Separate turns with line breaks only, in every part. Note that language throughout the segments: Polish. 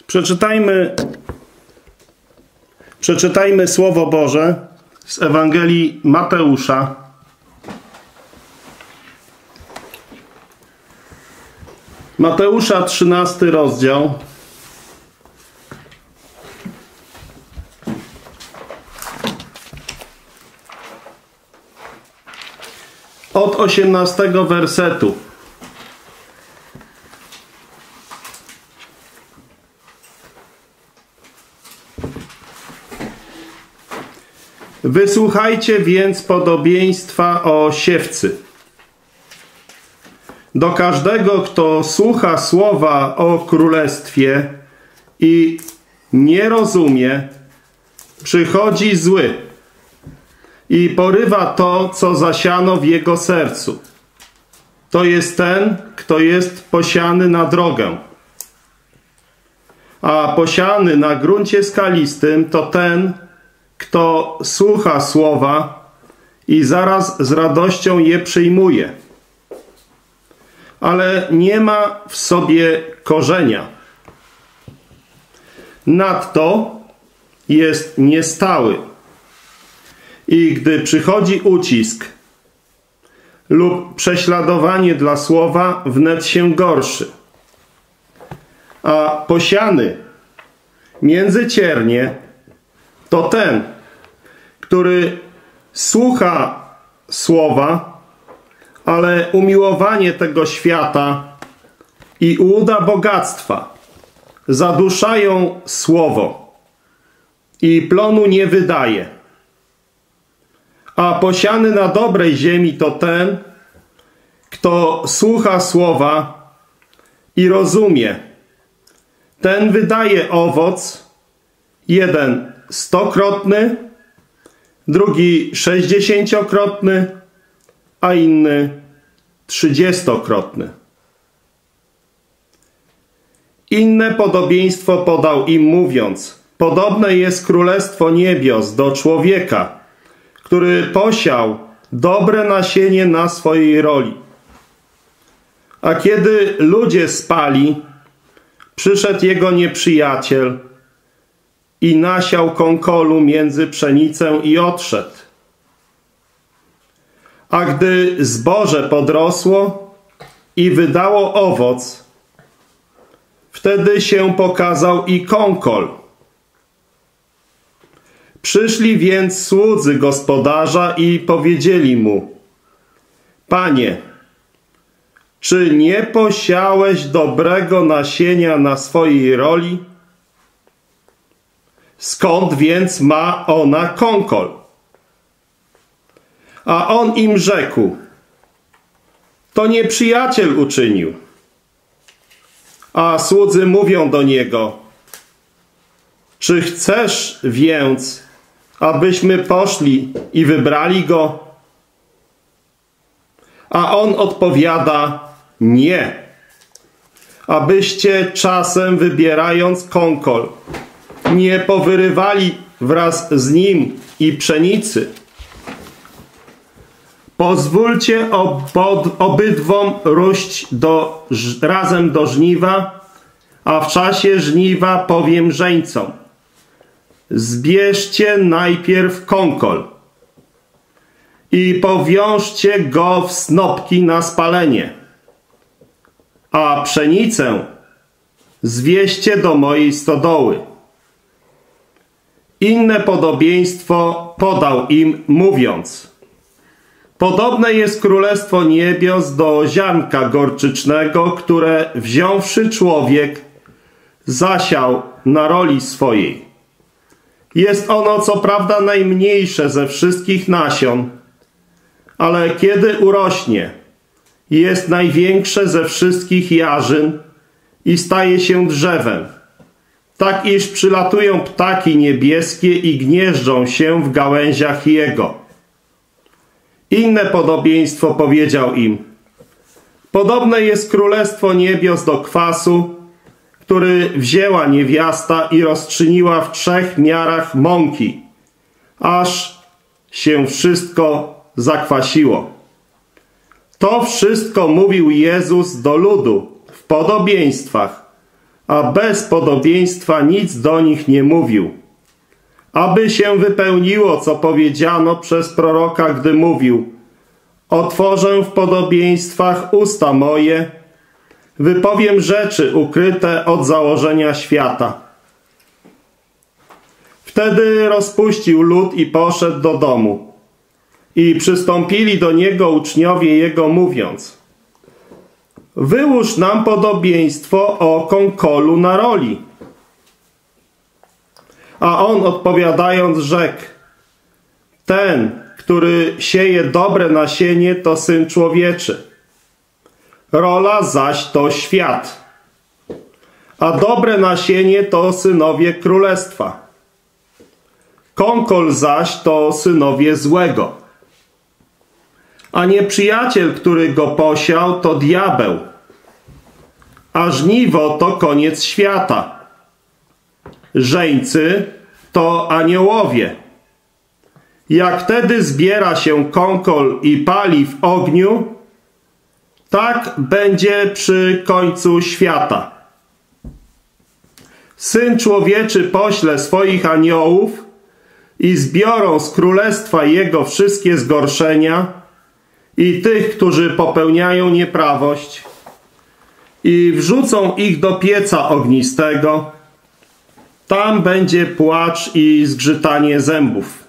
Przeczytajmy Słowo Boże z Ewangelii Mateusza. Mateusza, 13 rozdział. Od 18 wersetu. Wysłuchajcie więc podobieństwa o siewcy. Do każdego, kto słucha słowa o królestwie i nie rozumie, przychodzi zły i porywa to, co zasiano w jego sercu. To jest ten, kto jest posiany na drogę. A posiany na gruncie skalistym to ten, kto słucha słowa i zaraz z radością je przyjmuje, ale nie ma w sobie korzenia. Nadto jest niestały i gdy przychodzi ucisk lub prześladowanie dla słowa, wnet się gorszy. A posiany między ciernie to ten, który słucha słowa, ale umiłowanie tego świata i ułuda bogactwa zaduszają słowo i plonu nie wydaje. A posiany na dobrej ziemi to ten, kto słucha słowa i rozumie. Ten wydaje owoc, jeden 100-krotny, drugi 60-krotny, a inny 30-krotny. Inne podobieństwo podał im, mówiąc: podobne jest królestwo niebios do człowieka, który posiał dobre nasienie na swojej roli. A kiedy ludzie spali, przyszedł jego nieprzyjaciel i nasiał kąkolu między pszenicę i odszedł. A gdy zboże podrosło i wydało owoc, wtedy się pokazał i kąkol. Przyszli więc słudzy gospodarza i powiedzieli mu: Panie, czy nie posiałeś dobrego nasienia na swojej roli? Skąd więc ma ona kąkol? A on im rzekł: to nieprzyjaciel uczynił. A słudzy mówią do niego: czy chcesz więc, abyśmy poszli i wybrali go? A on odpowiada: nie, abyście czasem, wybierając kąkol, nie powyrywali wraz z nim i pszenicy. Pozwólcie obydwom róść razem do żniwa, a w czasie żniwa powiem żeńcom: zbierzcie najpierw kąkol i powiążcie go w snopki na spalenie, a pszenicę zwieźcie do mojej stodoły. Inne podobieństwo podał im, mówiąc: podobne jest królestwo niebios do ziarnka gorczycznego, które wziąwszy człowiek, zasiał na roli swojej. Jest ono co prawda najmniejsze ze wszystkich nasion, ale kiedy urośnie, jest największe ze wszystkich jarzyn i staje się drzewem, tak iż przylatują ptaki niebieskie i gnieżdżą się w gałęziach jego. Inne podobieństwo powiedział im: podobne jest królestwo niebios do kwasu, który wzięła niewiasta i rozczyniła w 3 miarach mąki, aż się wszystko zakwasiło. To wszystko mówił Jezus do ludu w podobieństwach, a bez podobieństwa nic do nich nie mówił. Aby się wypełniło, co powiedziano przez proroka, gdy mówił: otworzę w podobieństwach usta moje, wypowiem rzeczy ukryte od założenia świata. Wtedy rozpuścił lud i poszedł do domu. I przystąpili do niego uczniowie jego, mówiąc: wyłóż nam podobieństwo o konkolu na roli. A on odpowiadając rzekł: ten, który sieje dobre nasienie, to Syn Człowieczy. Rola zaś to świat. A dobre nasienie to synowie królestwa. Konkol zaś to synowie złego. A nieprzyjaciel, który go posiał, to diabeł. A żniwo to koniec świata. Żeńcy to aniołowie. Jak wtedy zbiera się konkol i pali w ogniu, tak będzie przy końcu świata. Syn Człowieczy pośle swoich aniołów i zbiorą z królestwa jego wszystkie zgorszenia i tych, którzy popełniają nieprawość, i wrzucą ich do pieca ognistego. Tam będzie płacz i zgrzytanie zębów.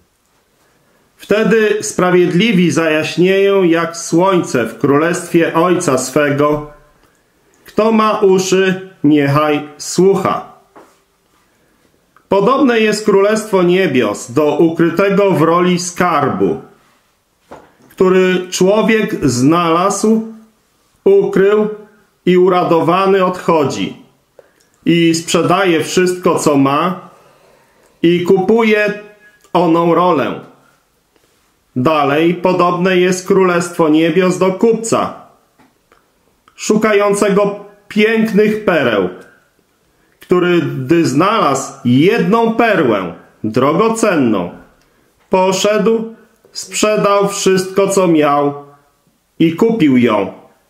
Wtedy sprawiedliwi zajaśnieją jak słońce w królestwie Ojca swego. Kto ma uszy, niechaj słucha. Podobne jest królestwo niebios do ukrytego w roli skarbu, który człowiek znalazł, ukrył i uradowany odchodzi i sprzedaje wszystko, co ma, i kupuje oną rolę. Dalej podobne jest królestwo niebios do kupca, szukającego pięknych pereł, który, gdy znalazł jedną perłę, drogocenną, poszedł, sprzedał wszystko, co miał i kupił ją.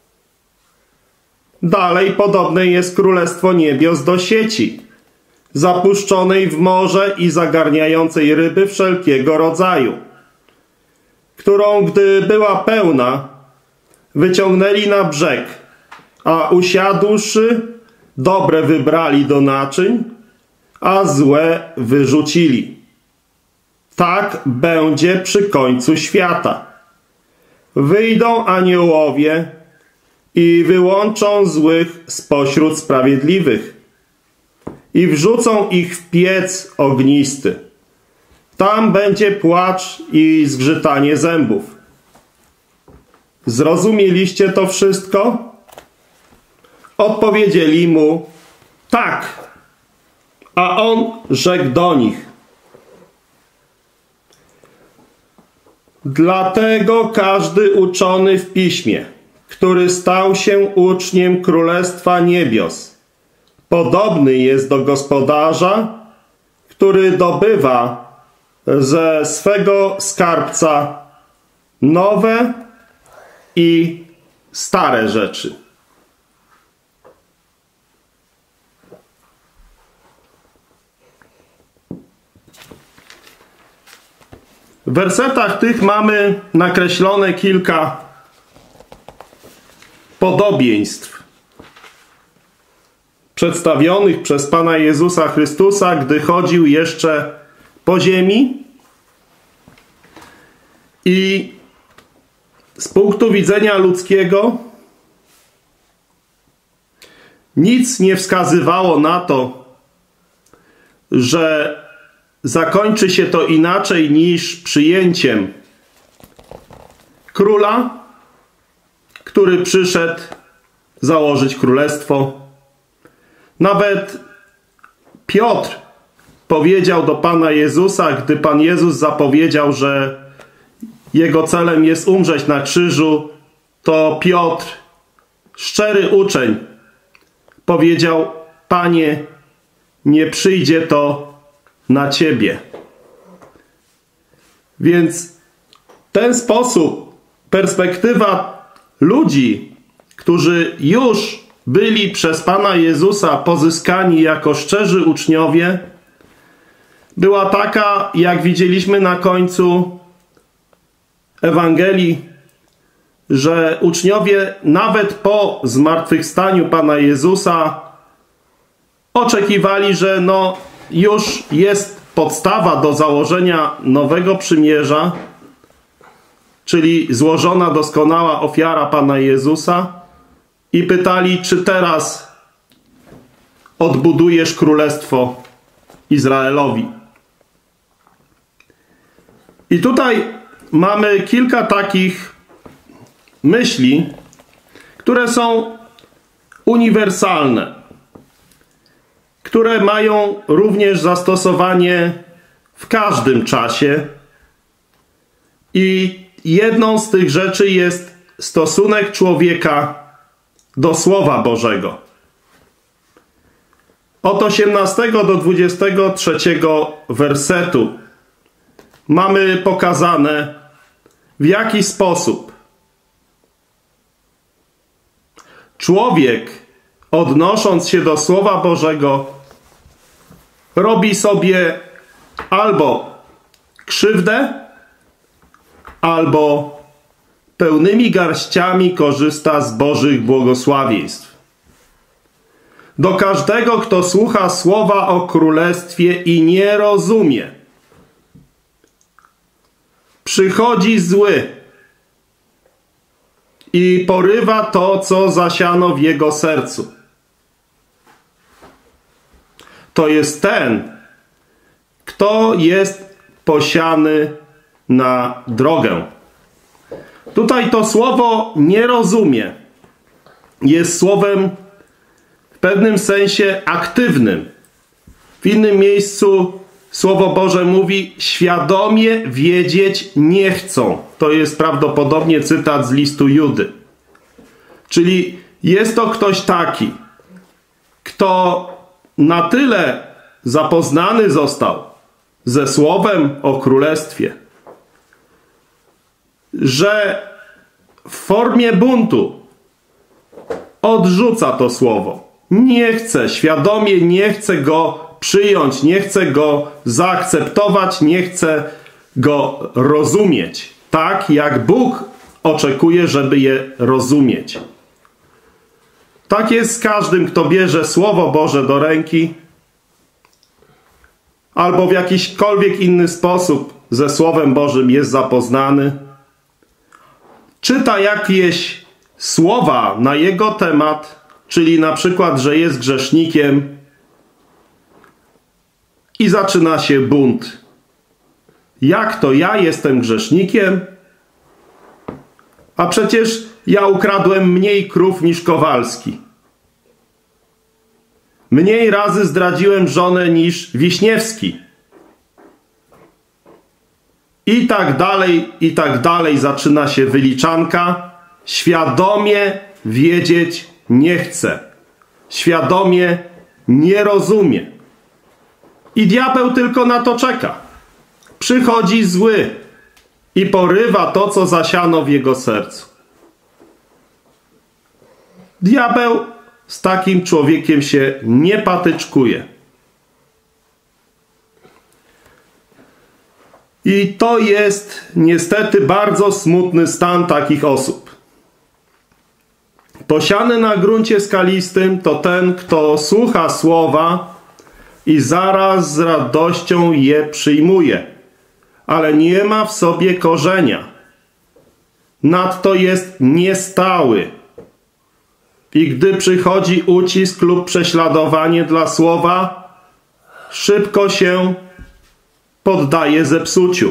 Dalej podobne jest królestwo niebios do sieci, zapuszczonej w morze i zagarniającej ryby wszelkiego rodzaju, którą, gdy była pełna, wyciągnęli na brzeg, a usiadłszy, dobre wybrali do naczyń, a złe wyrzucili. Tak będzie przy końcu świata. Wyjdą aniołowie i wyłączą złych spośród sprawiedliwych i wrzucą ich w piec ognisty. Tam będzie płacz i zgrzytanie zębów. Zrozumieliście to wszystko? Odpowiedzieli mu: tak. A on rzekł do nich: dlatego każdy uczony w piśmie, który stał się uczniem Królestwa Niebios, podobny jest do gospodarza, który dobywa ze swego skarbca nowe i stare rzeczy. W wersetach tych mamy nakreślone kilka podobieństw przedstawionych przez Pana Jezusa Chrystusa, gdy chodził jeszcze po ziemi, i z punktu widzenia ludzkiego nic nie wskazywało na to, że zakończy się to inaczej niż przyjęciem króla, który przyszedł założyć królestwo. Nawet Piotr powiedział do Pana Jezusa, gdy Pan Jezus zapowiedział, że jego celem jest umrzeć na krzyżu, to Piotr, szczery uczeń, powiedział: Panie, nie przyjdzie to na Ciebie. Więc w ten sposób perspektywa ludzi, którzy już byli przez Pana Jezusa pozyskani jako szczerzy uczniowie, była taka, jak widzieliśmy na końcu Ewangelii, że uczniowie nawet po zmartwychwstaniu Pana Jezusa oczekiwali, że już jest podstawa do założenia nowego przymierza, czyli złożona doskonała ofiara Pana Jezusa, i pytali, czy teraz odbudujesz królestwo Izraelowi. I tutaj mamy kilka takich myśli, które są uniwersalne, które mają również zastosowanie w każdym czasie. I jedną z tych rzeczy jest stosunek człowieka do Słowa Bożego. Od 18 do 23 wersetu mamy pokazane, w jaki sposób człowiek, odnosząc się do Słowa Bożego, robi sobie albo krzywdę, albo pełnymi garściami korzysta z Bożych błogosławieństw. Do każdego, kto słucha słowa o królestwie i nie rozumie, przychodzi zły i porywa to, co zasiano w jego sercu. To jest ten, kto jest posiany na drogę. Tutaj to słowo nie rozumie jest słowem w pewnym sensie aktywnym. W innym miejscu Słowo Boże mówi: świadomie wiedzieć nie chcą. To jest prawdopodobnie cytat z listu Judy. Czyli jest to ktoś taki, kto na tyle zapoznany został ze Słowem o Królestwie, że w formie buntu odrzuca to Słowo. Nie chce, świadomie nie chce go przyjąć, nie chce go zaakceptować, nie chce go rozumieć tak, jak Bóg oczekuje, żeby je rozumieć. Tak jest z każdym, kto bierze Słowo Boże do ręki albo w jakiśkolwiek inny sposób ze Słowem Bożym jest zapoznany. Czyta jakieś słowa na jego temat, czyli na przykład, że jest grzesznikiem, i zaczyna się bunt. Jak to ja jestem grzesznikiem? A przecież ja ukradłem mniej krów niż Kowalski. Mniej razy zdradziłem żonę niż Wiśniewski. I tak dalej zaczyna się wyliczanka. Świadomie wiedzieć nie chce. Świadomie nie rozumie. I diabeł tylko na to czeka. Przychodzi zły i porywa to, co zasiano w jego sercu. Diabeł z takim człowiekiem się nie patyczkuje. I to jest niestety bardzo smutny stan takich osób. Posiany na gruncie skalistym to ten, kto słucha słowa i zaraz z radością je przyjmuje, ale nie ma w sobie korzenia. Nadto jest niestały. I gdy przychodzi ucisk lub prześladowanie dla słowa, szybko się poddaje zepsuciu.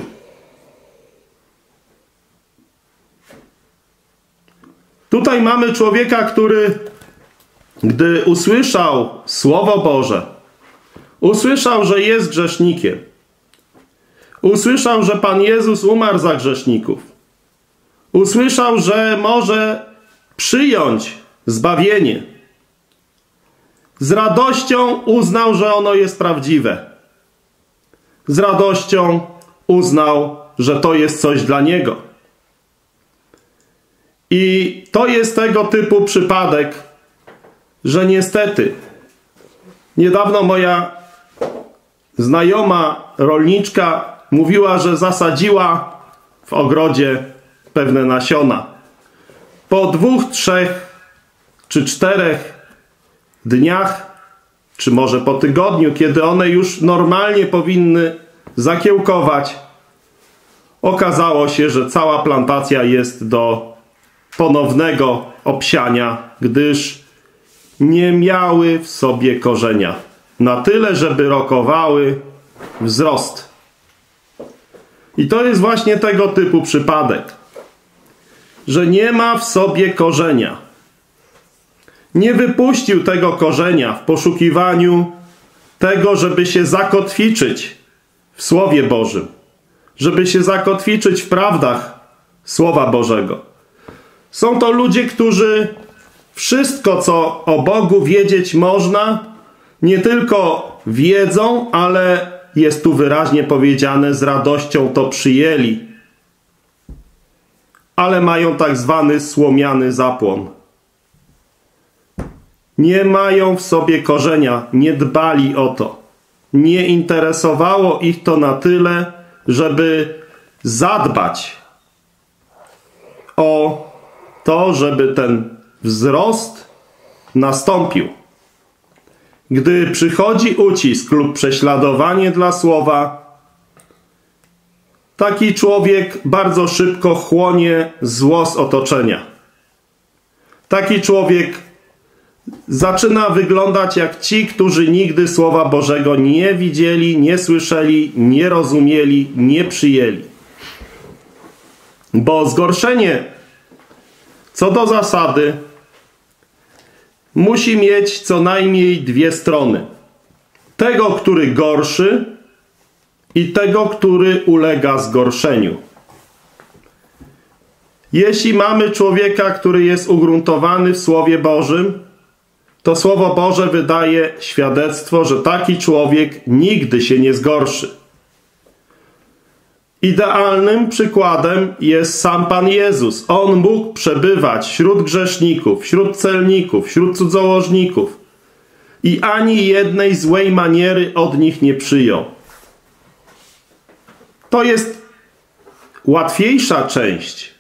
Tutaj mamy człowieka, który, gdy usłyszał Słowo Boże, usłyszał, że jest grzesznikiem, usłyszał, że Pan Jezus umarł za grzeszników, usłyszał, że może przyjąć zbawienie, z radością uznał, że ono jest prawdziwe. Z radością uznał, że to jest coś dla niego. I to jest tego typu przypadek, że niestety niedawno moja znajoma rolniczka mówiła, że zasadziła w ogrodzie pewne nasiona. Po 2, 3 czy 4 dniach, czy może po tygodniu, kiedy one już normalnie powinny zakiełkować, okazało się, że cała plantacja jest do ponownego obsiania, gdyż nie miały w sobie korzenia na tyle, żeby rokowały wzrost. I to jest właśnie tego typu przypadek, że nie ma w sobie korzenia. Nie wypuścił tego korzenia w poszukiwaniu tego, żeby się zakotwiczyć w Słowie Bożym, żeby się zakotwiczyć w prawdach Słowa Bożego. Są to ludzie, którzy wszystko, co o Bogu wiedzieć można, nie tylko wiedzą, ale jest tu wyraźnie powiedziane, z radością to przyjęli, ale mają tak zwany słomiany zapłon. Nie mają w sobie korzenia, nie dbali o to. Nie interesowało ich to na tyle, żeby zadbać o to, żeby ten wzrost nastąpił. Gdy przychodzi ucisk lub prześladowanie dla słowa, taki człowiek bardzo szybko chłonie zło z otoczenia. Taki człowiek zaczyna wyglądać jak ci, którzy nigdy Słowa Bożego nie widzieli, nie słyszeli, nie rozumieli, nie przyjęli. Bo zgorszenie co do zasady musi mieć co najmniej 2 strony. Tego, który gorszy, i tego, który ulega zgorszeniu. Jeśli mamy człowieka, który jest ugruntowany w Słowie Bożym, to Słowo Boże wydaje świadectwo, że taki człowiek nigdy się nie zgorszy. Idealnym przykładem jest sam Pan Jezus. On mógł przebywać wśród grzeszników, wśród celników, wśród cudzołożników i ani jednej złej maniery od nich nie przyjął. To jest łatwiejsza część,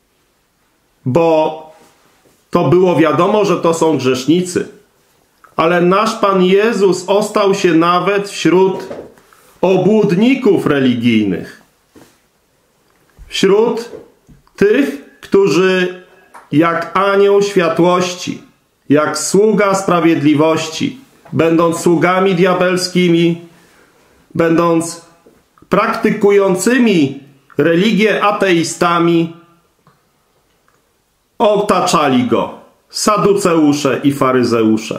bo to było wiadomo, że to są grzesznicy. Ale nasz Pan Jezus ostał się nawet wśród obłudników religijnych. Wśród tych, którzy jak anioł światłości, jak sługa sprawiedliwości, będąc sługami diabelskimi, będąc praktykującymi religię ateistami, otaczali go saduceusze i faryzeusze.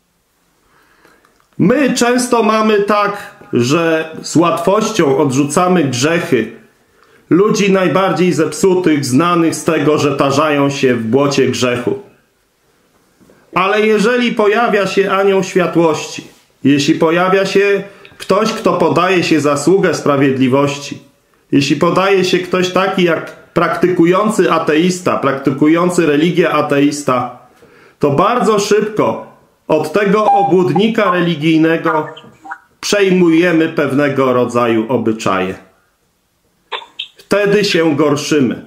My często mamy tak, że z łatwością odrzucamy grzechy ludzi najbardziej zepsutych, znanych z tego, że tarzają się w błocie grzechu. Ale jeżeli pojawia się anioł światłości, jeśli pojawia się ktoś, kto podaje się za sługę sprawiedliwości, jeśli podaje się ktoś taki jak praktykujący ateista, praktykujący religię ateista, to bardzo szybko od tego obłudnika religijnego przejmujemy pewnego rodzaju obyczaje. Wtedy się gorszymy.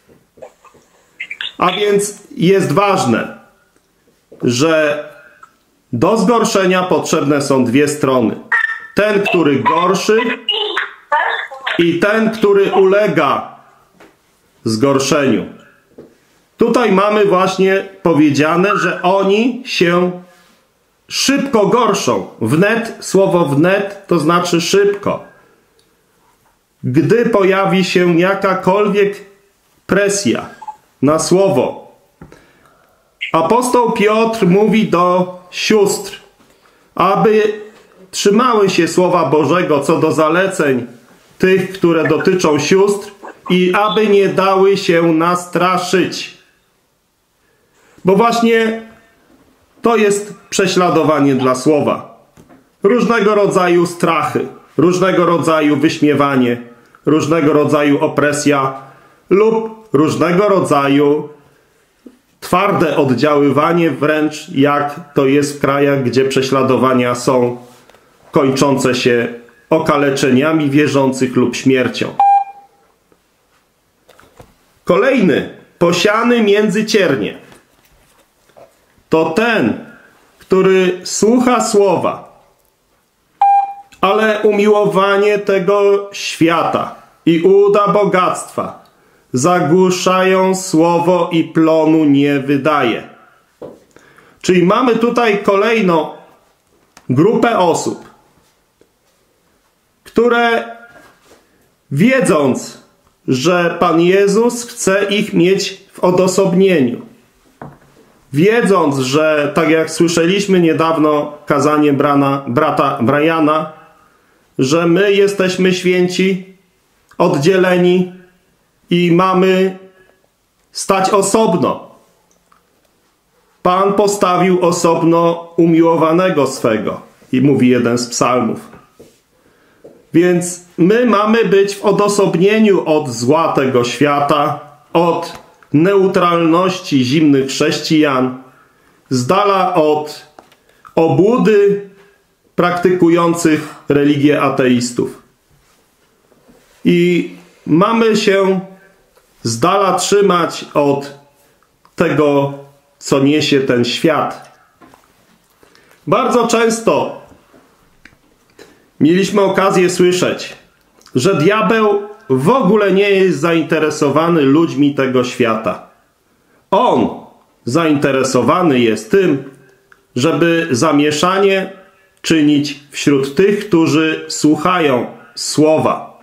A więc jest ważne, że do zgorszenia potrzebne są 2 strony. Ten, który gorszy, i ten, który ulega zgorszeniu. Tutaj mamy właśnie powiedziane, że oni się szybko gorszą. Wnet, słowo wnet to znaczy szybko. Gdy pojawi się jakakolwiek presja na słowo. Apostoł Piotr mówi do sióstr, aby trzymały się Słowa Bożego co do zaleceń tych, które dotyczą sióstr i aby nie dały się nastraszyć. Bo właśnie to jest prześladowanie dla słowa. Różnego rodzaju strachy, różnego rodzaju wyśmiewanie, różnego rodzaju opresja lub różnego rodzaju twarde oddziaływanie, wręcz jak to jest w krajach, gdzie prześladowania są kończące się okaleczeniami wierzących lub śmiercią. Kolejny, posiany między ciernie, to ten, który słucha słowa, ale umiłowanie tego świata i ułuda bogactwa zagłuszają słowo i plonu nie wydaje. Czyli mamy tutaj kolejną grupę osób, które wiedząc, że Pan Jezus chce ich mieć w odosobnieniu, wiedząc, że tak jak słyszeliśmy niedawno kazanie brata Briana, że my jesteśmy święci, oddzieleni i mamy stać osobno. Pan postawił osobno umiłowanego swego, i mówi jeden z psalmów. Więc my mamy być w odosobnieniu od zła tego świata, od neutralności zimnych chrześcijan, z dala od obłudy praktykujących religię ateistów. I mamy się z dala trzymać od tego, co niesie ten świat. Bardzo często mieliśmy okazję słyszeć, że diabeł w ogóle nie jest zainteresowany ludźmi tego świata. On zainteresowany jest tym, żeby zamieszanie czynić wśród tych, którzy słuchają słowa.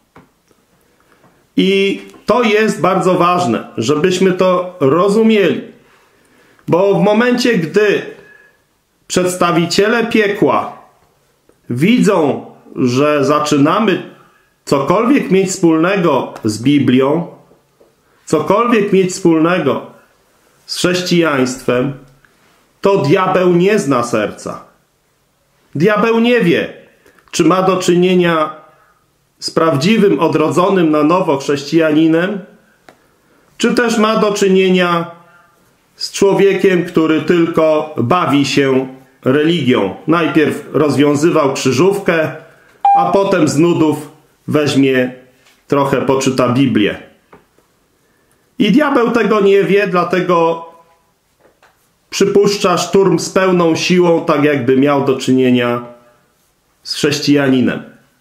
I to jest bardzo ważne, żebyśmy to rozumieli. Bo w momencie, gdy przedstawiciele piekła widzą, że zaczynamy cokolwiek mieć wspólnego z Biblią, cokolwiek mieć wspólnego z chrześcijaństwem, to diabeł nie zna serca. Diabeł nie wie, czy ma do czynienia z prawdziwym, odrodzonym na nowo chrześcijaninem, czy też ma do czynienia z człowiekiem, który tylko bawi się religią. Najpierw rozwiązywał krzyżówkę, a potem z nudów weźmie trochę, poczyta Biblię. I diabeł tego nie wie, dlatego przypuszcza szturm z pełną siłą, tak jakby miał do czynienia z chrześcijaninem.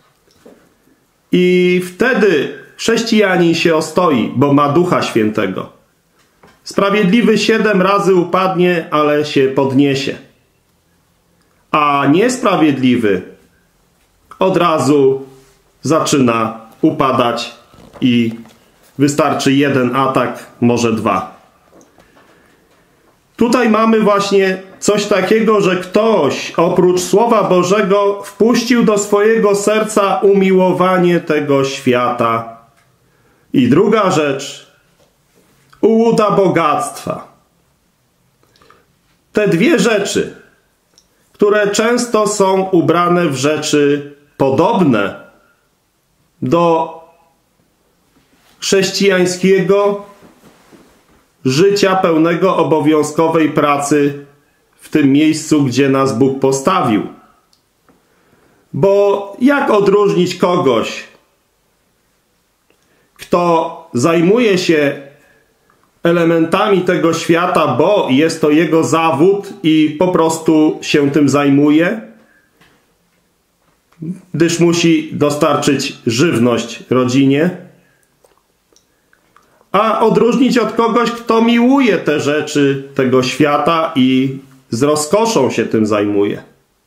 I wtedy chrześcijanin się ostoi, bo ma Ducha Świętego. Sprawiedliwy 7 razy upadnie, ale się podniesie. A niesprawiedliwy od razu zaczyna upadać i wystarczy 1 atak, może 2. Tutaj mamy właśnie coś takiego, że ktoś oprócz Słowa Bożego wpuścił do swojego serca umiłowanie tego świata. I druga rzecz, ułuda bogactwa. Te dwie rzeczy, które często są ubrane w rzeczy podobne do chrześcijańskiego życia pełnego obowiązkowej pracy w tym miejscu, gdzie nas Bóg postawił. Bo jak odróżnić kogoś, kto zajmuje się elementami tego świata, bo jest to jego zawód i po prostu się tym zajmuje, gdyż musi dostarczyć żywność rodzinie, a odróżnić od kogoś, kto miłuje te rzeczy tego świata i z rozkoszą się tym zajmuje.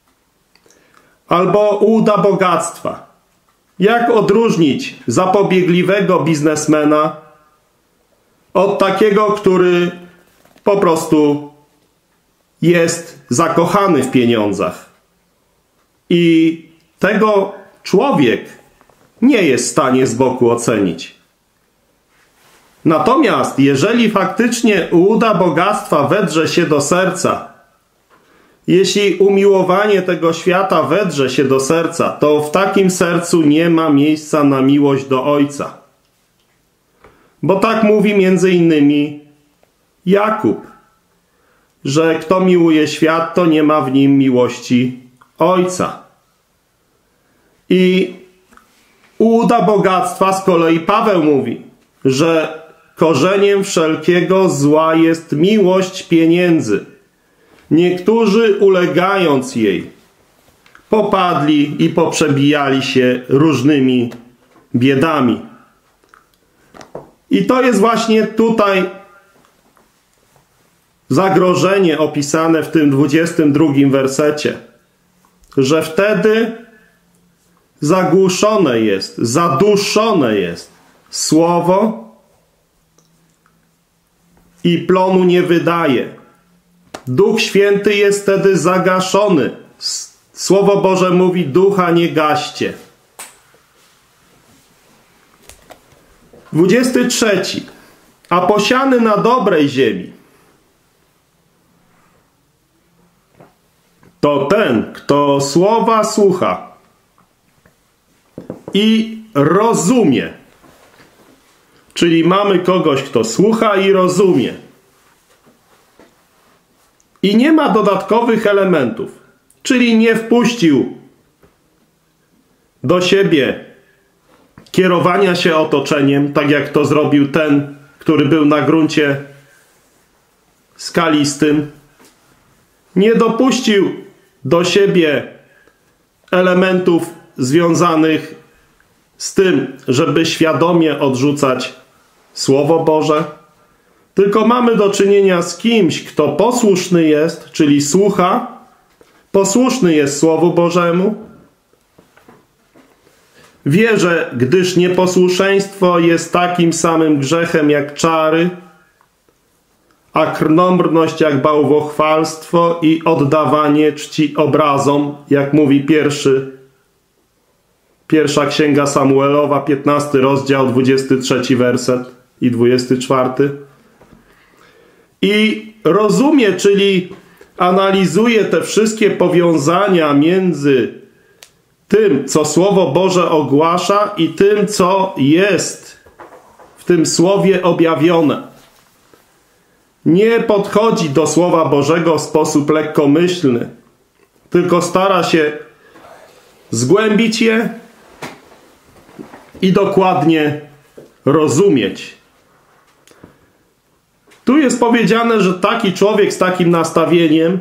Albo ułuda bogactwa. Jak odróżnić zapobiegliwego biznesmena od takiego, który po prostu jest zakochany w pieniądzach? I tego człowiek nie jest w stanie z boku ocenić. Natomiast jeżeli faktycznie ułuda bogactwa wedrze się do serca, jeśli umiłowanie tego świata wedrze się do serca, to w takim sercu nie ma miejsca na miłość do Ojca. Bo tak mówi między innymi Jakub. że kto miłuje świat, to nie ma w nim miłości Ojca. I u łuda bogactwa z kolei Paweł mówi, że korzeniem wszelkiego zła jest miłość pieniędzy. Niektórzy ulegając jej popadli i poprzebijali się różnymi biedami. I to jest właśnie tutaj zagrożenie opisane w tym 22 wersecie, że wtedy zagłuszone jest, zaduszone jest słowo i plonu nie wydaje. Duch Święty jest wtedy zagaszony. Słowo Boże mówi: ducha nie gaście. 23. A posiany na dobrej ziemi to ten, kto słowa słucha i rozumie. Czyli mamy kogoś, kto słucha i rozumie. I nie ma dodatkowych elementów. Czyli nie wpuścił do siebie kierowania się otoczeniem, tak jak to zrobił ten, który był na gruncie skalistym. Nie dopuścił do siebie elementów związanych z tym, żeby świadomie odrzucać Słowo Boże. Tylko mamy do czynienia z kimś, kto posłuszny jest, czyli słucha, posłuszny jest Słowu Bożemu. Wie, że gdyż nieposłuszeństwo jest takim samym grzechem jak czary, a krnąbrność jak bałwochwalstwo i oddawanie czci obrazom, jak mówi pierwsza księga Samuelowa, 15 rozdział, 23 werset i 24. I rozumie, czyli analizuje te wszystkie powiązania między tym, co Słowo Boże ogłasza i tym, co jest w tym Słowie objawione. Nie podchodzi do Słowa Bożego w sposób lekkomyślny, tylko stara się zgłębić je i dokładnie rozumieć. Tu jest powiedziane, że taki człowiek z takim nastawieniem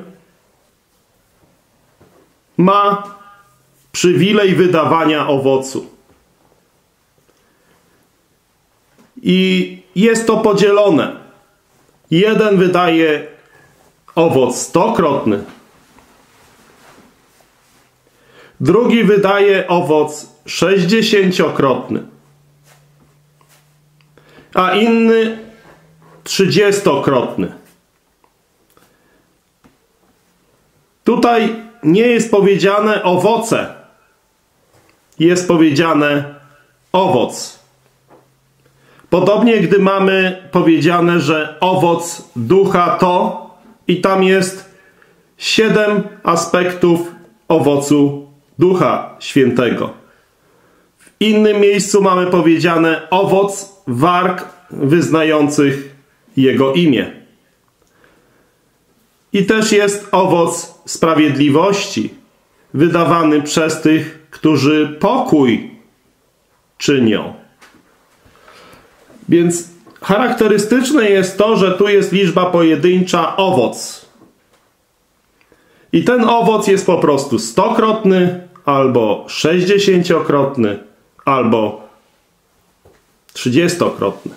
ma przywilej wydawania owocu. I jest to podzielone. Jeden wydaje owoc 100-krotny. Drugi wydaje owoc 60-krotny. A inny 30-krotny. Tutaj nie jest powiedziane owoce. Jest powiedziane owoc. Podobnie, gdy mamy powiedziane, że owoc ducha to, i tam jest 7 aspektów owocu Ducha Świętego. W innym miejscu mamy powiedziane owoc warg wyznających Jego imię. I też jest owoc sprawiedliwości, wydawany przez tych, którzy pokój czynią. Więc charakterystyczne jest to, że tu jest liczba pojedyncza owoc. I ten owoc jest po prostu 100-krotny, albo 60-krotny, albo 30-krotny.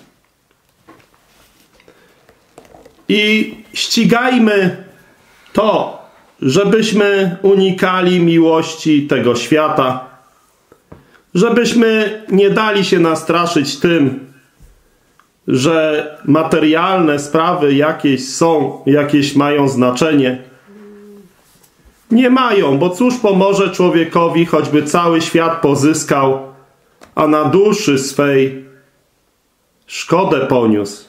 I ścigajmy to, żebyśmy unikali miłości tego świata, żebyśmy nie dali się nastraszyć tym, że materialne sprawy jakieś są, jakieś mają znaczenie. Nie mają, bo cóż pomoże człowiekowi, choćby cały świat pozyskał, a na duszy swej szkodę poniósł.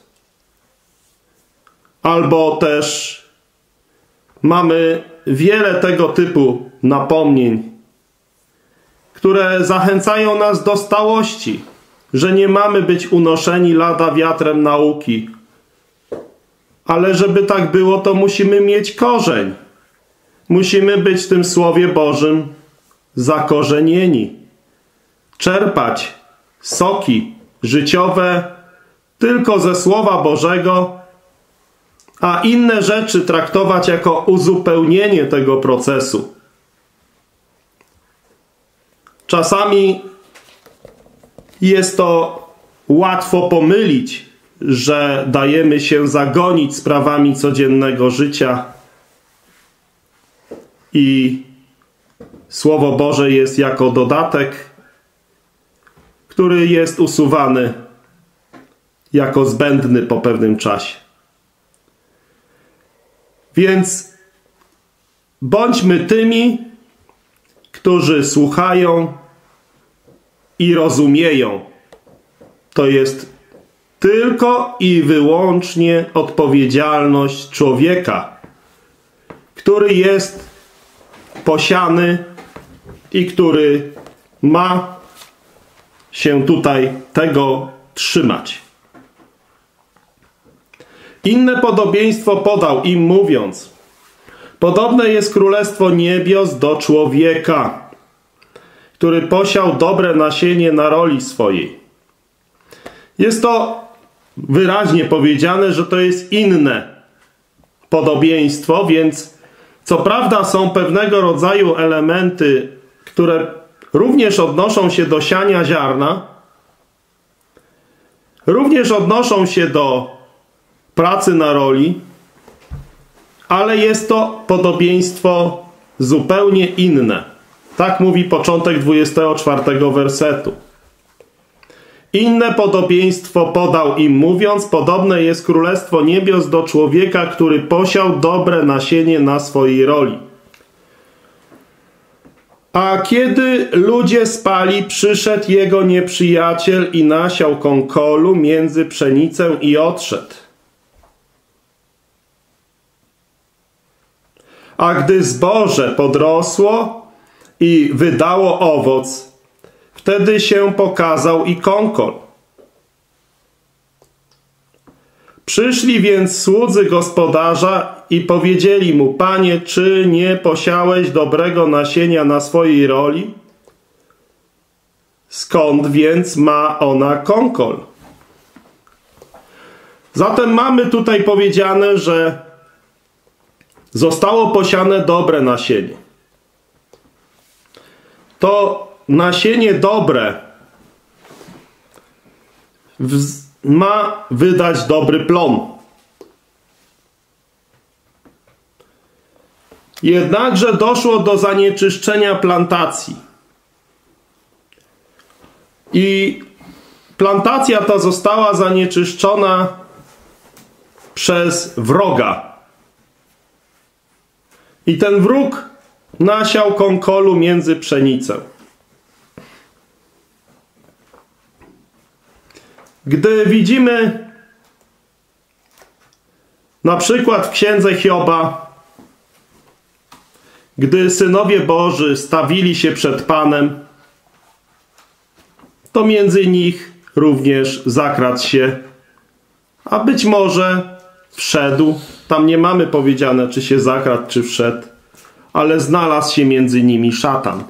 Albo też mamy wiele tego typu napomnień, które zachęcają nas do stałości, że nie mamy być unoszeni lada wiatrem nauki, Ale żeby tak było, to musimy mieć korzeń. Musimy być w tym Słowie Bożym zakorzenieni. Czerpać soki życiowe tylko ze Słowa Bożego, a inne rzeczy traktować jako uzupełnienie tego procesu. Czasami jest to łatwo pomylić, że dajemy się zagonić sprawami codziennego życia i Słowo Boże jest jako dodatek, który jest usuwany jako zbędny po pewnym czasie. Więc bądźmy tymi, którzy słuchają i rozumieją. To jest tylko i wyłącznie odpowiedzialność człowieka, który jest posiany i który ma się tutaj tego trzymać. Inne podobieństwo podał im, mówiąc: podobne jest królestwo niebios do człowieka, który posiał dobre nasienie na roli swojej. Jest to wyraźnie powiedziane, że to jest inne podobieństwo, więc co prawda są pewnego rodzaju elementy, które również odnoszą się do siania ziarna, również odnoszą się do pracy na roli, ale jest to podobieństwo zupełnie inne. Tak mówi początek 24 wersetu. Inne podobieństwo podał im, mówiąc: podobne jest królestwo niebios do człowieka, który posiał dobre nasienie na swojej roli. A kiedy ludzie spali, przyszedł jego nieprzyjaciel i nasiał konkolu między pszenicę i odszedł. A gdy zboże podrosło i wydało owoc, wtedy się pokazał i konkol. Przyszli więc słudzy gospodarza i powiedzieli mu: Panie, czy nie posiałeś dobrego nasienia na swojej roli? Skąd więc ma ona konkol? Zatem mamy tutaj powiedziane, że zostało posiane dobre nasienie. To nasienie dobre ma wydać dobry plon. Jednakże doszło do zanieczyszczenia plantacji. I plantacja ta została zanieczyszczona przez wroga. I ten wróg nasiał konkolu między pszenicę. Gdy widzimy na przykład w księdze Hioba, gdy synowie Boży stawili się przed Panem, to między nich również zakradł się, a być może wszedł. Tam nie mamy powiedziane, czy się zakradł, czy wszedł, ale znalazł się między nimi szatan.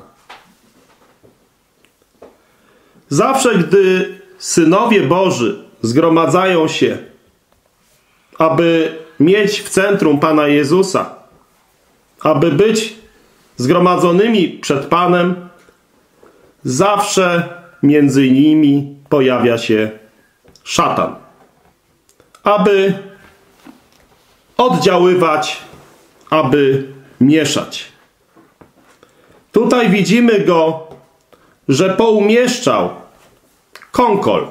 Zawsze, gdy synowie Boży zgromadzają się, aby mieć w centrum Pana Jezusa, aby być zgromadzonymi przed Panem, zawsze między nimi pojawia się szatan, aby oddziaływać, aby mieszać. Tutaj widzimy go, że poumieszczał konkol.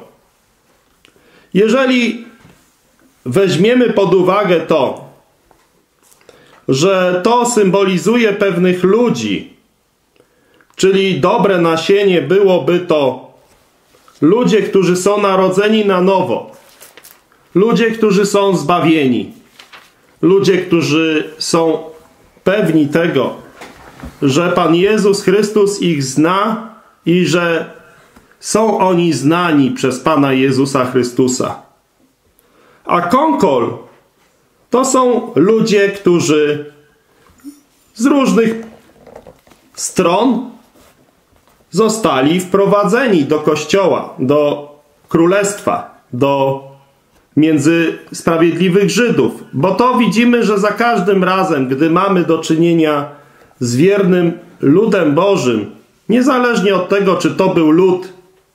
Jeżeli weźmiemy pod uwagę to, że to symbolizuje pewnych ludzi, czyli dobre nasienie byłoby to ludzie, którzy są narodzeni na nowo, ludzie, którzy są zbawieni, ludzie, którzy są pewni tego, że Pan Jezus Chrystus ich zna i że są oni znani przez Pana Jezusa Chrystusa. A konkol To są ludzie, którzy z różnych stron zostali wprowadzeni do Kościoła, do Królestwa, do między sprawiedliwych Żydów. Bo to widzimy, że za każdym razem, gdy mamy do czynienia z wiernym ludem Bożym, niezależnie od tego, czy to był lud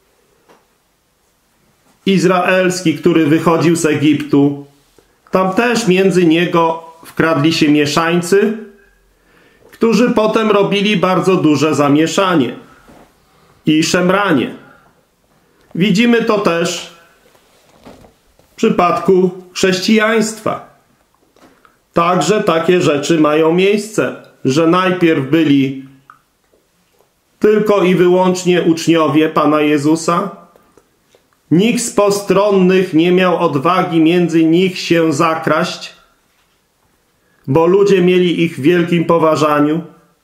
izraelski, który wychodził z Egiptu, tam też między niego wkradli się mieszańcy, którzy potem robili bardzo duże zamieszanie i szemranie. Widzimy to też w przypadku chrześcijaństwa. Także takie rzeczy mają miejsce, że najpierw byli tylko i wyłącznie uczniowie Pana Jezusa. Nikt z postronnych nie miał odwagi między nich się zakraść, bo ludzie mieli ich w wielkim poważaniu.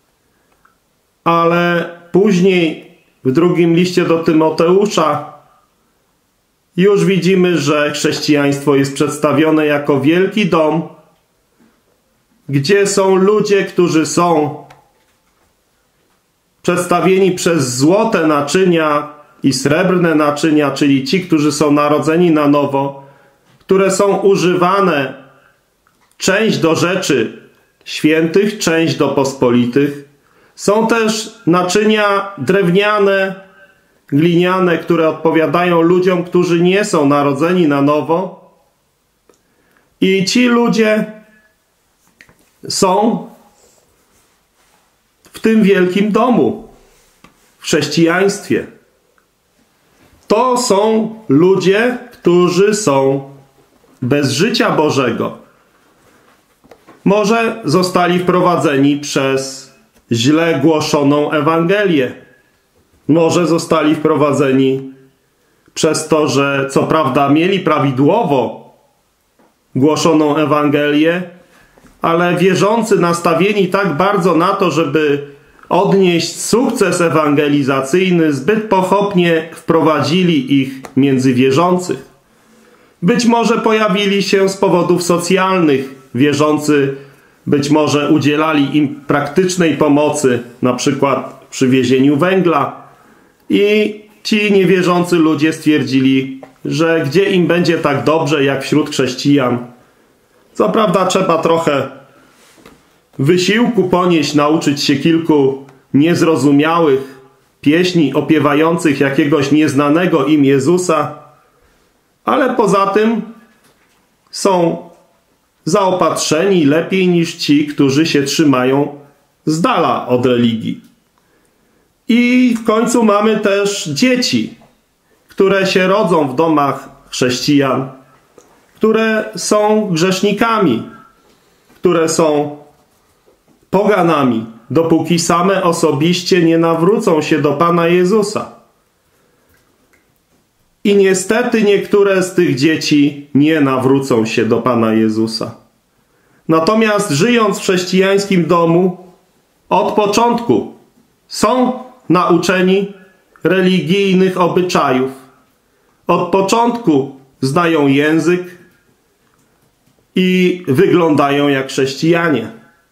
Ale później w drugim liście do Tymoteusza już widzimy, że chrześcijaństwo jest przedstawione jako wielki dom, gdzie są ludzie, którzy są przedstawieni przez złote naczynia i srebrne naczynia, czyli ci, którzy są narodzeni na nowo, które są używane część do rzeczy świętych, część do pospolitych. Są też naczynia drewniane, gliniane, które odpowiadają ludziom, którzy nie są narodzeni na nowo. I ci ludzie są w tym wielkim domu, w chrześcijaństwie. To są ludzie, którzy są bez życia Bożego. Może zostali wprowadzeni przez źle głoszoną Ewangelię. Może zostali wprowadzeni przez to, że co prawda mieli prawidłowo głoszoną Ewangelię, ale wierzący nastawieni tak bardzo na to, żeby odnieść sukces ewangelizacyjny, zbyt pochopnie wprowadzili ich między wierzących. Być może pojawili się z powodów socjalnych. Wierzący być może udzielali im praktycznej pomocy, na przykład przy wiezieniu węgla. I ci niewierzący ludzie stwierdzili, że gdzie im będzie tak dobrze jak wśród chrześcijan. Co prawda trzeba trochę wysiłku ponieść, nauczyć się kilku niezrozumiałych pieśni opiewających jakiegoś nieznanego im Jezusa, ale poza tym są zaopatrzeni lepiej niż ci, którzy się trzymają z dala od religii. I w końcu mamy też dzieci, które się rodzą w domach chrześcijan, które są grzesznikami, które są poganami, dopóki same osobiście nie nawrócą się do Pana Jezusa. I niestety niektóre z tych dzieci nie nawrócą się do Pana Jezusa. Natomiast żyjąc w chrześcijańskim domu, od początku są nauczeni religijnych obyczajów. Od początku znają język i wyglądają jak chrześcijanie.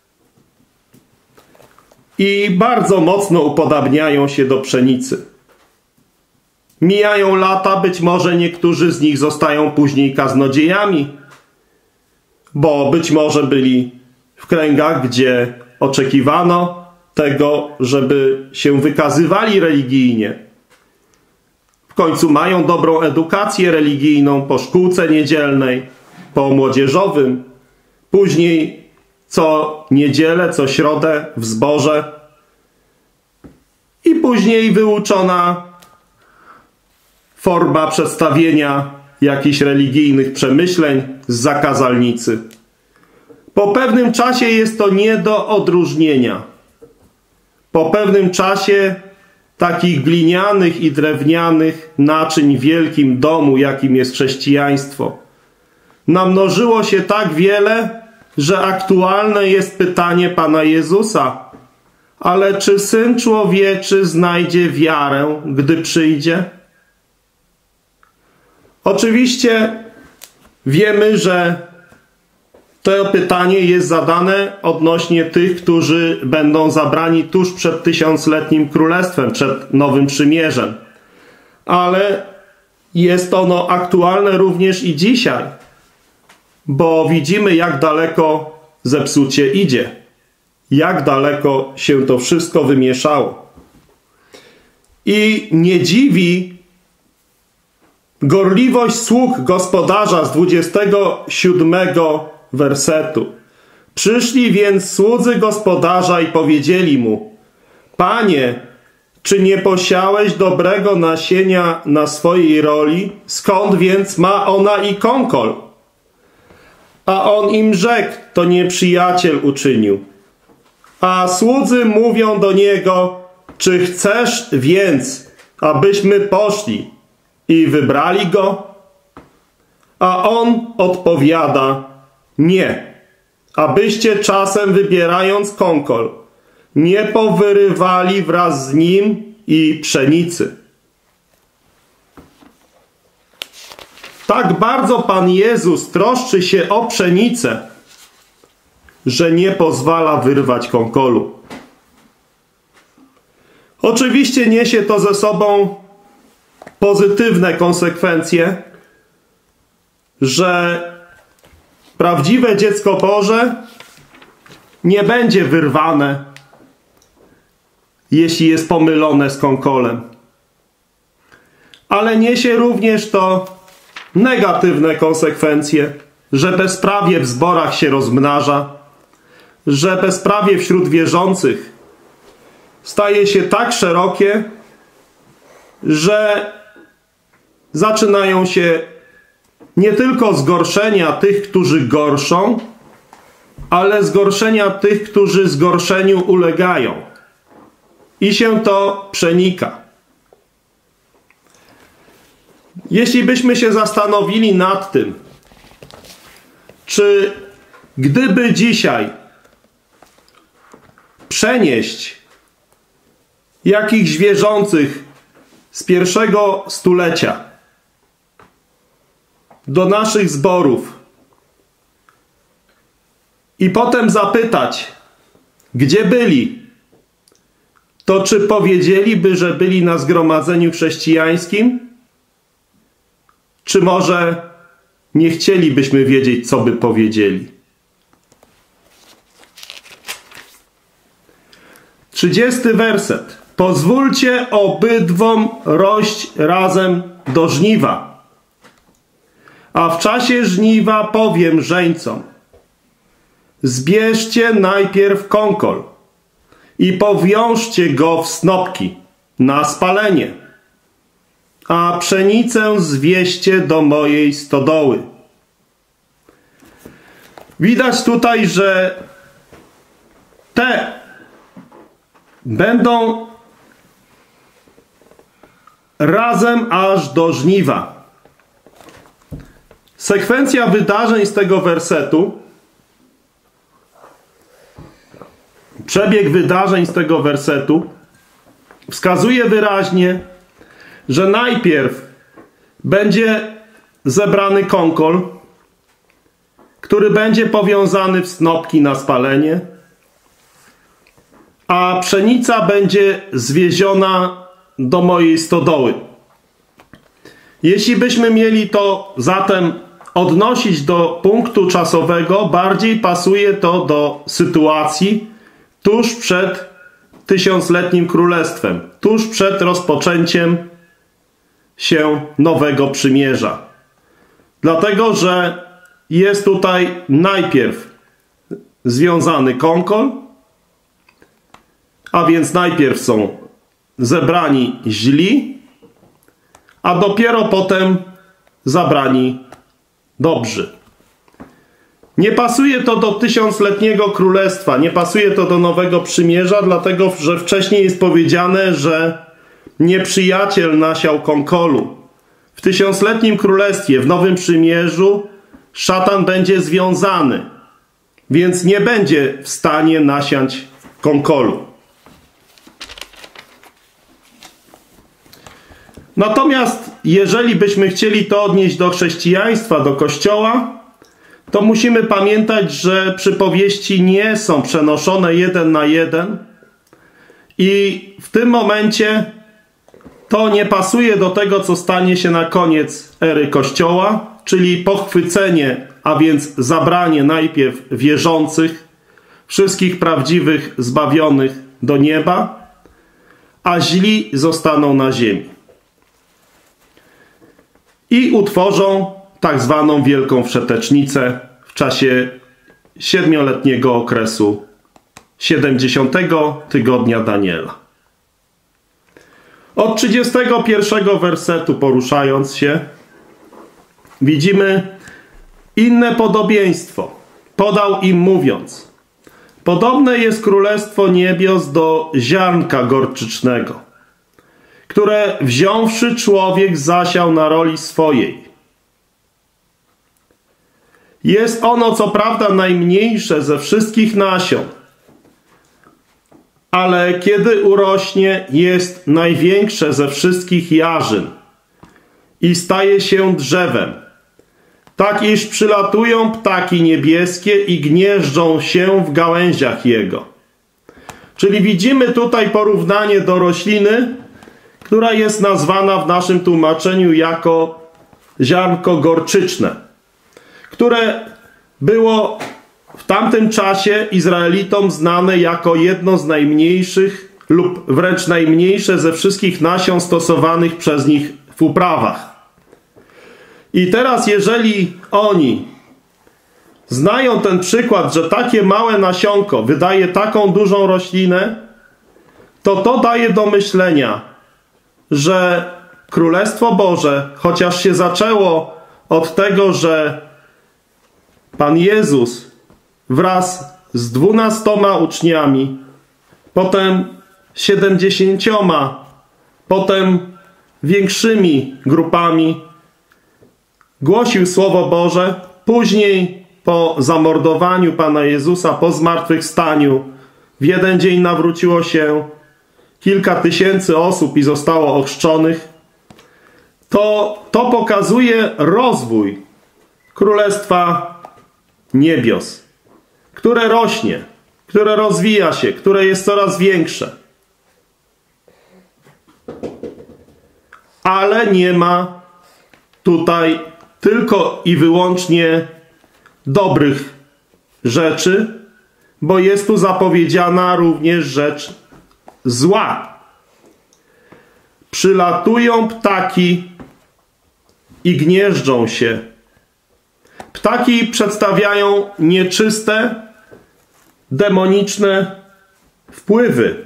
I bardzo mocno upodabniają się do pszenicy. Mijają lata, być może niektórzy z nich zostają później kaznodziejami, bo być może byli w kręgach, gdzie oczekiwano tego, żeby się wykazywali religijnie. W końcu mają dobrą edukację religijną po szkółce niedzielnej, po młodzieżowym, później co niedzielę, co środę w zborze i później wyuczona forma przedstawienia jakichś religijnych przemyśleń z zakazalnicy. Po pewnym czasie jest to nie do odróżnienia. Po pewnym czasie takich glinianych i drewnianych naczyń w wielkim domu, jakim jest chrześcijaństwo, namnożyło się tak wiele, że aktualne jest pytanie Pana Jezusa: ale czy Syn Człowieczy znajdzie wiarę, gdy przyjdzie? Oczywiście wiemy, że To pytanie jest zadane odnośnie tych, którzy będą zabrani tuż przed tysiącletnim królestwem, przed Nowym Przymierzem. Ale jest ono aktualne również i dzisiaj, bo widzimy, jak daleko zepsucie idzie, jak daleko się to wszystko wymieszało. I nie dziwi gorliwość sług gospodarza z 27 wersetu. Przyszli więc słudzy gospodarza i powiedzieli mu: Panie, czy nie posiałeś dobrego nasienia na swojej roli? Skąd więc ma ona i konkol? A on im rzekł: to nieprzyjaciel uczynił. A słudzy mówią do niego: czy chcesz więc, abyśmy poszli i wybrali go? A on odpowiada: nie, abyście czasem wybierając konkol nie powyrywali wraz z nim i pszenicy. Tak bardzo Pan Jezus troszczy się o pszenicę, że nie pozwala wyrwać konkolu. Oczywiście niesie to ze sobą pozytywne konsekwencje, że prawdziwe dziecko Boże nie będzie wyrwane, jeśli jest pomylone z konkolem. Ale niesie również to negatywne konsekwencje, że bezprawie w zborach się rozmnaża, że bezprawie wśród wierzących staje się tak szerokie, że zaczynają się nie tylko zgorszenia tych, którzy gorszą, ale zgorszenia tych, którzy zgorszeniu ulegają. I się to przenika. Jeśli byśmy się zastanowili nad tym, czy gdyby dzisiaj przenieść jakichś wierzących z pierwszego stulecia do naszych zborów i potem zapytać, gdzie byli, to czy powiedzieliby, że byli na zgromadzeniu chrześcijańskim? Czy może nie chcielibyśmy wiedzieć, co by powiedzieli? 30 werset. Pozwólcie obydwom rość razem do żniwa. A w czasie żniwa powiem żeńcom: zbierzcie najpierw konkol i powiążcie go w snopki na spalenie, a pszenicę zwieście do mojej stodoły. Widać tutaj, że te będą razem aż do żniwa. Sekwencja wydarzeń z tego wersetu, przebieg wydarzeń z tego wersetu wskazuje wyraźnie, że najpierw będzie zebrany konkol, który będzie powiązany w snopki na spalenie, a pszenica będzie zwieziona do mojej stodoły. Jeśli byśmy mieli to zatem odnosić do punktu czasowego, bardziej pasuje to do sytuacji tuż przed tysiącletnim królestwem, tuż przed rozpoczęciem się Nowego Przymierza. Dlatego, że jest tutaj najpierw związany konkol, a więc najpierw są zebrani źli, a dopiero potem zabrani dobrzy. Nie pasuje to do tysiącletniego królestwa, nie pasuje to do Nowego Przymierza, dlatego że wcześniej jest powiedziane, że nieprzyjaciel nasiał konkolu. W tysiącletnim królestwie, w Nowym Przymierzu, szatan będzie związany, więc nie będzie w stanie nasiać konkolu. Natomiast jeżeli byśmy chcieli to odnieść do chrześcijaństwa, do Kościoła, to musimy pamiętać, że przypowieści nie są przenoszone jeden na jeden i w tym momencie to nie pasuje do tego, co stanie się na koniec ery Kościoła, czyli pochwycenie, a więc zabranie najpierw wierzących, wszystkich prawdziwych zbawionych do nieba, a źli zostaną na ziemi. I utworzą tak zwaną Wielką Wszetecznicę w czasie 7-letniego okresu 70 tygodnia Daniela. Od 31 wersetu poruszając się, widzimy inne podobieństwo. Podał im mówiąc: podobne jest królestwo niebios do ziarnka gorczycznego, które wziąwszy człowiek zasiał na roli swojej. Jest ono co prawda najmniejsze ze wszystkich nasion, ale kiedy urośnie, jest największe ze wszystkich jarzyn i staje się drzewem, tak iż przylatują ptaki niebieskie i gnieżdżą się w gałęziach jego. Czyli widzimy tutaj porównanie do rośliny, która jest nazwana w naszym tłumaczeniu jako ziarnko gorczyczne, które było w tamtym czasie Izraelitom znane jako jedno z najmniejszych lub wręcz najmniejsze ze wszystkich nasion stosowanych przez nich w uprawach. I teraz jeżeli oni znają ten przykład, że takie małe nasionko wydaje taką dużą roślinę, to daje do myślenia, że Królestwo Boże, chociaż się zaczęło od tego, że Pan Jezus wraz z 12 uczniami, potem 70, potem większymi grupami głosił Słowo Boże, później po zamordowaniu Pana Jezusa, po zmartwychwstaniu, w jeden dzień nawróciło się kilka tysięcy osób i zostało ochrzczonych, to pokazuje rozwój Królestwa Niebios, które rośnie, które rozwija się, które jest coraz większe. Ale nie ma tutaj tylko i wyłącznie dobrych rzeczy, bo jest tu zapowiedziana również rzecz zła. Przylatują ptaki i gnieżdżą się. Ptaki przedstawiają nieczyste, demoniczne wpływy.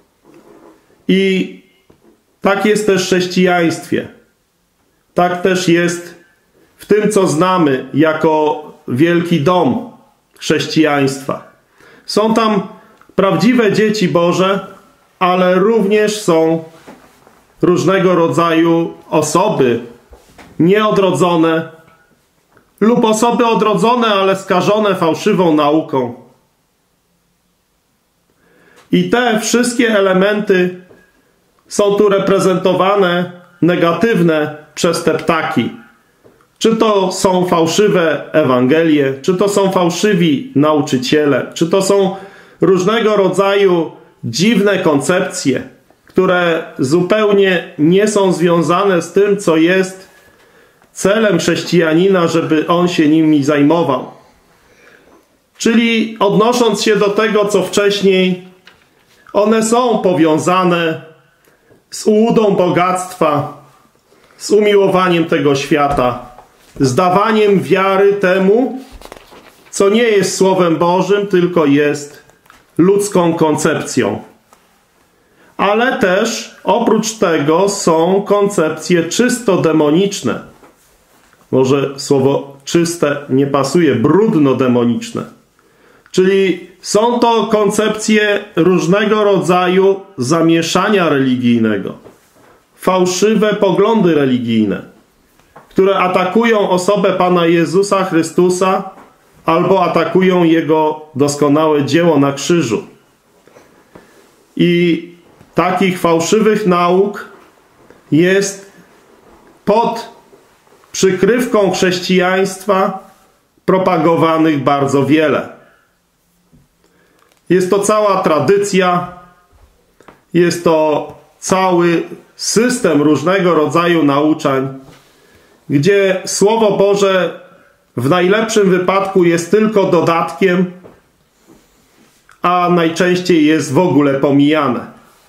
I tak jest też w chrześcijaństwie. Tak też jest w tym, co znamy jako wielki dom chrześcijaństwa. Są tam prawdziwe dzieci Boże, ale również są różnego rodzaju osoby nieodrodzone lub osoby odrodzone, ale skażone fałszywą nauką. I te wszystkie elementy są tu reprezentowane negatywne przez te ptaki. Czy to są fałszywe Ewangelie, czy to są fałszywi nauczyciele, czy to są różnego rodzaju dziwne koncepcje, które zupełnie nie są związane z tym, co jest celem chrześcijanina, żeby on się nimi zajmował. Czyli odnosząc się do tego, co wcześniej, one są powiązane z ułudą bogactwa, z umiłowaniem tego świata, z dawaniem wiary temu, co nie jest Słowem Bożym, tylko jest ludzką koncepcją. Ale też oprócz tego są koncepcje czysto demoniczne. Może słowo czyste nie pasuje, brudno-demoniczne. Czyli są to koncepcje różnego rodzaju zamieszania religijnego, fałszywe poglądy religijne, które atakują osobę Pana Jezusa Chrystusa albo atakują Jego doskonałe dzieło na krzyżu. I takich fałszywych nauk jest pod przykrywką chrześcijaństwa propagowanych bardzo wiele. Jest to cała tradycja, jest to cały system różnego rodzaju nauczań, gdzie Słowo Boże w najlepszym wypadku jest tylko dodatkiem, a najczęściej jest w ogóle pomijane.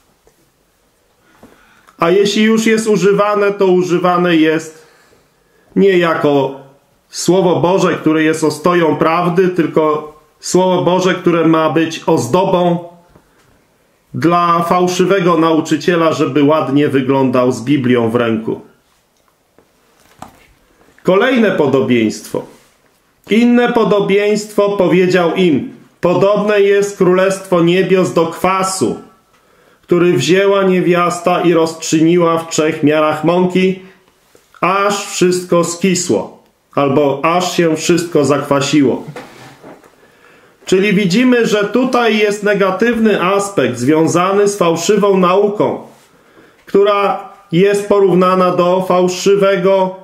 A jeśli już jest używane, to używane jest nie jako Słowo Boże, które jest ostoją prawdy, tylko Słowo Boże, które ma być ozdobą dla fałszywego nauczyciela, żeby ładnie wyglądał z Biblią w ręku. Kolejne podobieństwo. Inne podobieństwo powiedział im: podobne jest królestwo niebios do kwasu, który wzięła niewiasta i rozczyniła w 3 miarach mąki, aż wszystko skisło, albo aż się wszystko zakwasiło. Czyli widzimy, że tutaj jest negatywny aspekt związany z fałszywą nauką, która jest porównana do fałszywego,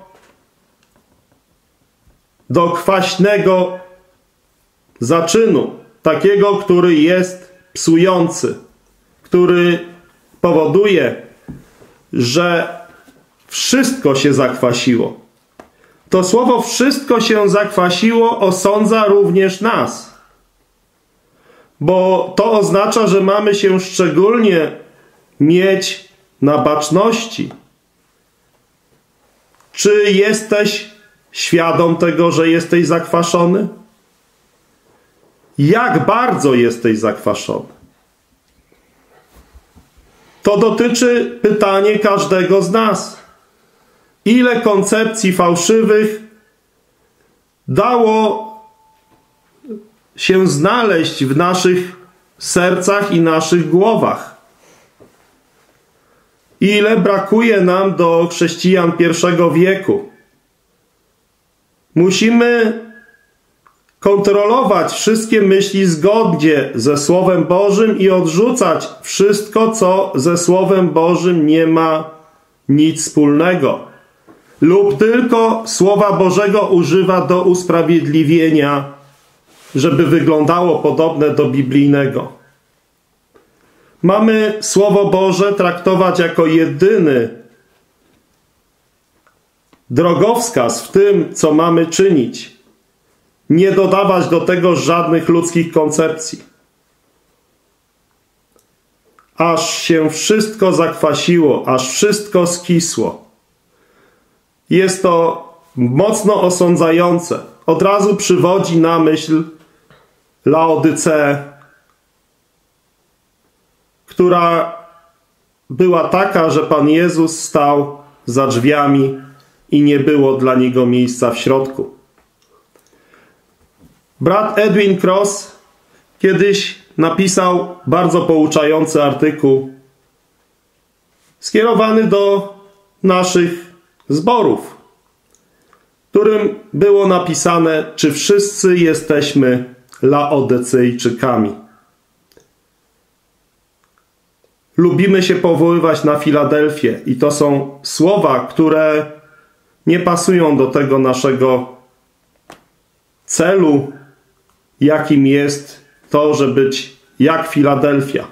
do kwaśnego zaczynu, takiego, który jest psujący, który powoduje, że wszystko się zakwasiło. To słowo wszystko się zakwasiło osądza również nas. Bo to oznacza, że mamy się szczególnie mieć na baczności. Czy jesteś świadom tego, że jesteś zakwaszony? Jak bardzo jesteś zakwaszony? To dotyczy pytanie każdego z nas. Ile koncepcji fałszywych dało się znaleźć w naszych sercach i naszych głowach? Ile brakuje nam do chrześcijan pierwszego wieku? Musimy kontrolować wszystkie myśli zgodnie ze Słowem Bożym i odrzucać wszystko, co ze Słowem Bożym nie ma nic wspólnego. Lub tylko Słowa Bożego używa do usprawiedliwienia, żeby wyglądało podobne do biblijnego. Mamy Słowo Boże traktować jako jedyny drogowskaz w tym, co mamy czynić. Nie dodawać do tego żadnych ludzkich koncepcji. Aż się wszystko zakwasiło, aż wszystko skisło. Jest to mocno osądzające. Od razu przywodzi na myśl Laodyceę, która była taka, że Pan Jezus stał za drzwiami i nie było dla Niego miejsca w środku. Brat Edwin Cross kiedyś napisał bardzo pouczający artykuł skierowany do naszych zborów, w którym było napisane, czy wszyscy jesteśmy Laodycejczykami. Lubimy się powoływać na Filadelfię i to są słowa, które nie pasują do tego naszego celu, jakim jest to, żeby być jak Filadelfia.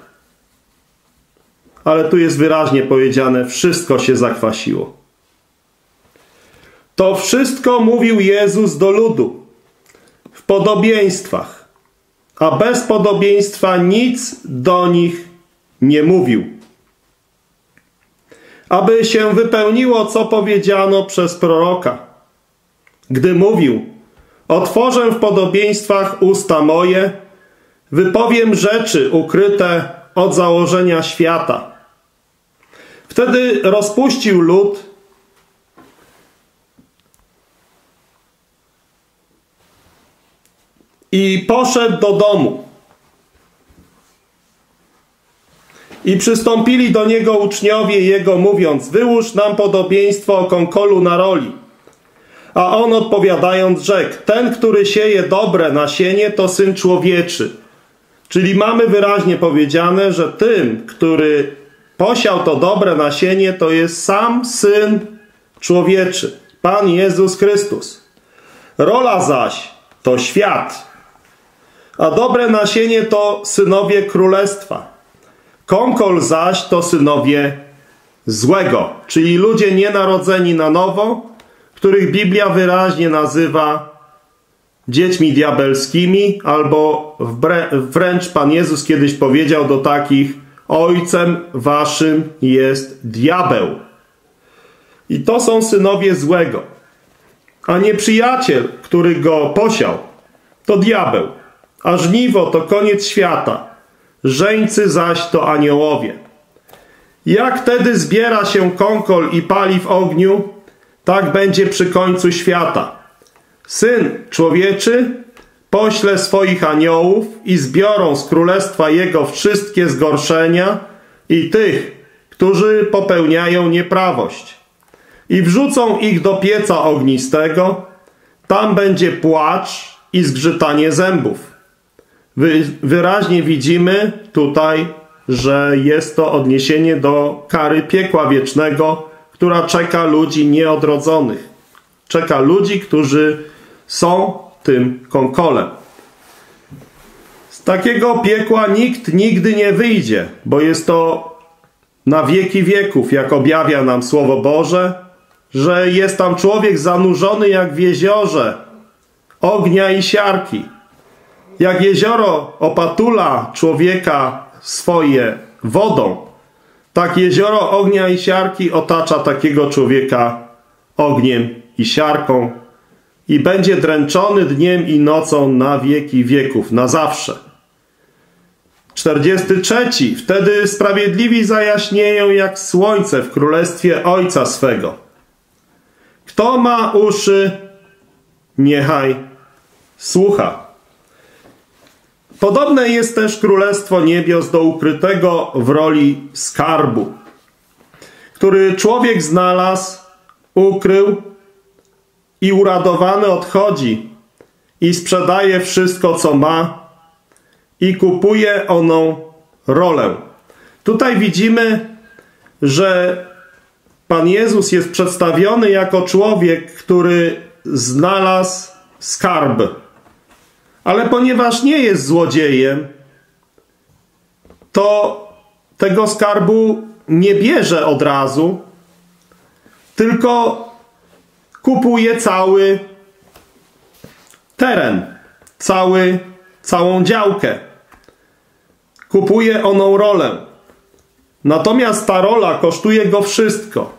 Ale tu jest wyraźnie powiedziane, wszystko się zakwasiło. To wszystko mówił Jezus do ludu w podobieństwach, a bez podobieństwa nic do nich nie mówił. Aby się wypełniło, co powiedziano przez proroka, gdy mówił: otworzę w podobieństwach usta moje, wypowiem rzeczy ukryte od założenia świata. Wtedy rozpuścił lud i poszedł do domu. I przystąpili do niego uczniowie jego, mówiąc: wyłóż nam podobieństwo o konkolu na roli. A on odpowiadając rzekł: ten, który sieje dobre nasienie, to Syn Człowieczy. Czyli mamy wyraźnie powiedziane, że tym, który posiał to dobre nasienie, to jest sam Syn Człowieczy, Pan Jezus Chrystus. Rola zaś to świat, a dobre nasienie to synowie królestwa. Kąkol zaś to synowie złego, czyli ludzie nienarodzeni na nowo, których Biblia wyraźnie nazywa dziećmi diabelskimi, albo wręcz Pan Jezus kiedyś powiedział do takich: ojcem waszym jest diabeł. I to są synowie złego. A nieprzyjaciel, który go posiał, to diabeł, a żniwo to koniec świata, żeńcy zaś to aniołowie. Jak wtedy zbiera się kąkol i pali w ogniu, tak będzie przy końcu świata. Syn człowieczy pośle swoich aniołów i zbiorą z królestwa jego wszystkie zgorszenia i tych, którzy popełniają nieprawość, i wrzucą ich do pieca ognistego. Tam będzie płacz i zgrzytanie zębów. Wyraźnie widzimy tutaj, że jest to odniesienie do kary piekła wiecznego, która czeka ludzi nieodrodzonych. Czeka ludzi, którzy są tym kąkolem. Z takiego piekła nikt nigdy nie wyjdzie, bo jest to na wieki wieków, jak objawia nam Słowo Boże, że jest tam człowiek zanurzony jak w jeziorze ognia i siarki. Jak jezioro opatula człowieka swoje wodą, tak jezioro ognia i siarki otacza takiego człowieka ogniem i siarką i będzie dręczony dniem i nocą na wieki wieków, na zawsze. 43. Wtedy sprawiedliwi zajaśnieją jak słońce w królestwie Ojca swego. Kto ma uszy, niechaj słucha. Podobne jest też Królestwo Niebios do ukrytego w roli skarbu, który człowiek znalazł, ukrył i uradowany odchodzi i sprzedaje wszystko, co ma i kupuje oną rolę. Tutaj widzimy, że Pan Jezus jest przedstawiony jako człowiek, który znalazł skarb. Ale ponieważ nie jest złodziejem, to tego skarbu nie bierze od razu, tylko kupuje cały teren, całą działkę. Kupuje oną rolę. Natomiast ta rola kosztuje go wszystko.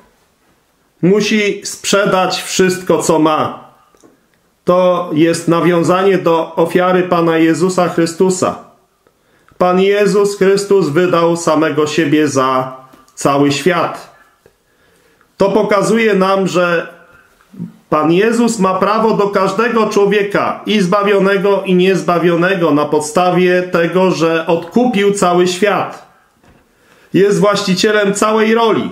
Musi sprzedać wszystko, co ma. To jest nawiązanie do ofiary Pana Jezusa Chrystusa. Pan Jezus Chrystus wydał samego siebie za cały świat. To pokazuje nam, że Pan Jezus ma prawo do każdego człowieka, i zbawionego, i niezbawionego, na podstawie tego, że odkupił cały świat. Jest właścicielem całej roli.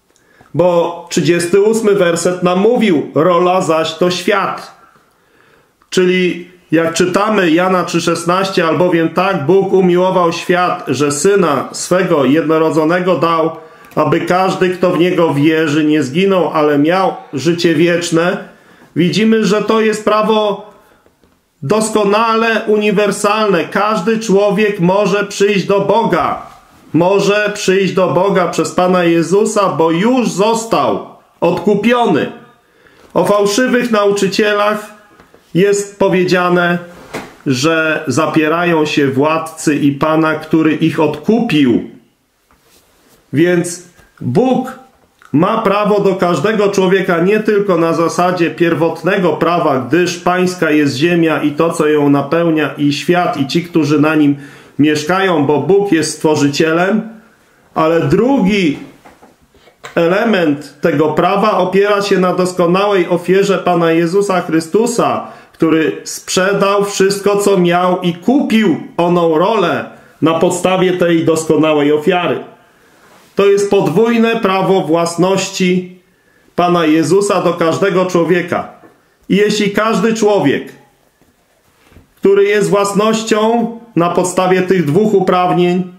Bo 38 werset nam mówił: rola zaś to świat. Czyli jak czytamy Jana 3,16, albowiem tak Bóg umiłował świat, że Syna swego jednorodzonego dał, aby każdy, kto w Niego wierzy, nie zginął, ale miał życie wieczne. Widzimy, że to jest prawo doskonale uniwersalne. Każdy człowiek może przyjść do Boga. Może przyjść do Boga przez Pana Jezusa, bo już został odkupiony. O fałszywych nauczycielach jest powiedziane, że zapierają się władcy i Pana, który ich odkupił. Więc Bóg ma prawo do każdego człowieka nie tylko na zasadzie pierwotnego prawa, gdyż pańska jest ziemia i to, co ją napełnia, i świat, i ci, którzy na nim mieszkają, bo Bóg jest stworzycielem, ale drugi element tego prawa opiera się na doskonałej ofierze Pana Jezusa Chrystusa, który sprzedał wszystko, co miał, i kupił oną rolę na podstawie tej doskonałej ofiary. To jest podwójne prawo własności Pana Jezusa do każdego człowieka. I jeśli każdy człowiek, który jest własnością na podstawie tych dwóch uprawnień,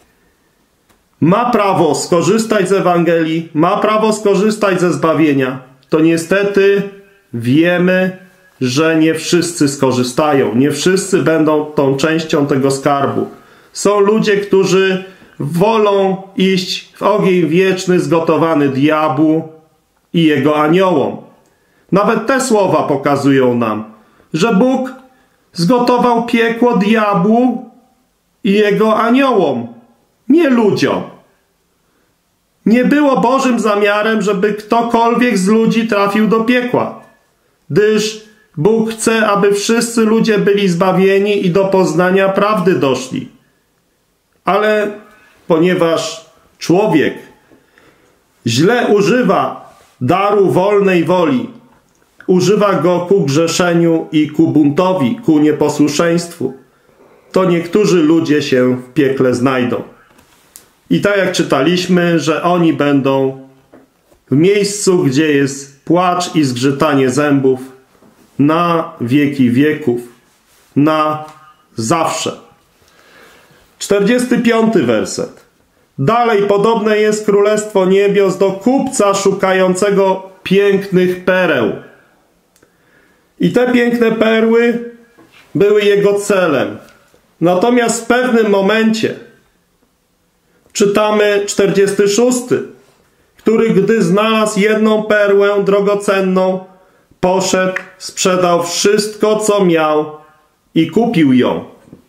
ma prawo skorzystać z Ewangelii, ma prawo skorzystać ze zbawienia, to niestety wiemy, że nie wszyscy skorzystają, nie wszyscy będą tą częścią tego skarbu. Są ludzie, którzy wolą iść w ogień wieczny zgotowany diabłu i jego aniołom. Nawet te słowa pokazują nam, że Bóg zgotował piekło diabłu i jego aniołom, nie ludziom. Nie było Bożym zamiarem, żeby ktokolwiek z ludzi trafił do piekła, gdyż Bóg chce, aby wszyscy ludzie byli zbawieni i do poznania prawdy doszli. Ale ponieważ człowiek źle używa daru wolnej woli, używa go ku grzeszeniu i ku buntowi, ku nieposłuszeństwu, to niektórzy ludzie się w piekle znajdą. I tak jak czytaliśmy, że oni będą w miejscu, gdzie jest płacz i zgrzytanie zębów na wieki wieków, na zawsze. 45 werset. Dalej podobne jest Królestwo Niebios do kupca szukającego pięknych pereł. I te piękne perły były jego celem. Natomiast w pewnym momencie czytamy 46, który gdy znalazł jedną perłę drogocenną, poszedł, sprzedał wszystko, co miał i kupił ją.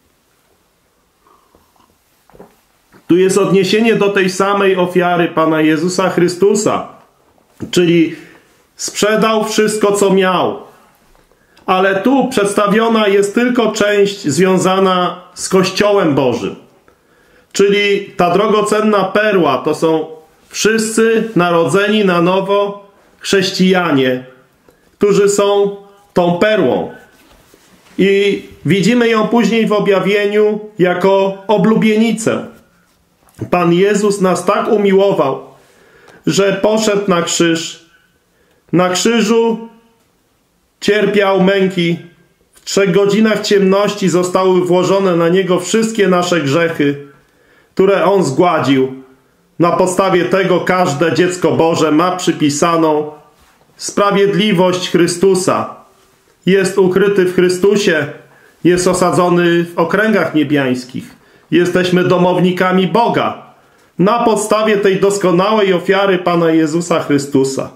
Tu jest odniesienie do tej samej ofiary Pana Jezusa Chrystusa, czyli sprzedał wszystko, co miał. Ale tu przedstawiona jest tylko część związana z Kościołem Bożym. Czyli ta drogocenna perła to są wszyscy narodzeni na nowo chrześcijanie, którzy są tą perłą. I widzimy ją później w objawieniu jako oblubienicę. Pan Jezus nas tak umiłował, że poszedł na krzyż. Na krzyżu cierpiał męki. W 3 godzinach ciemności zostały włożone na Niego wszystkie nasze grzechy, które On zgładził. Na podstawie tego każde dziecko Boże ma przypisaną sprawiedliwość Chrystusa. Jest ukryty w Chrystusie, jest osadzony w okręgach niebiańskich. Jesteśmy domownikami Boga na podstawie tej doskonałej ofiary Pana Jezusa Chrystusa.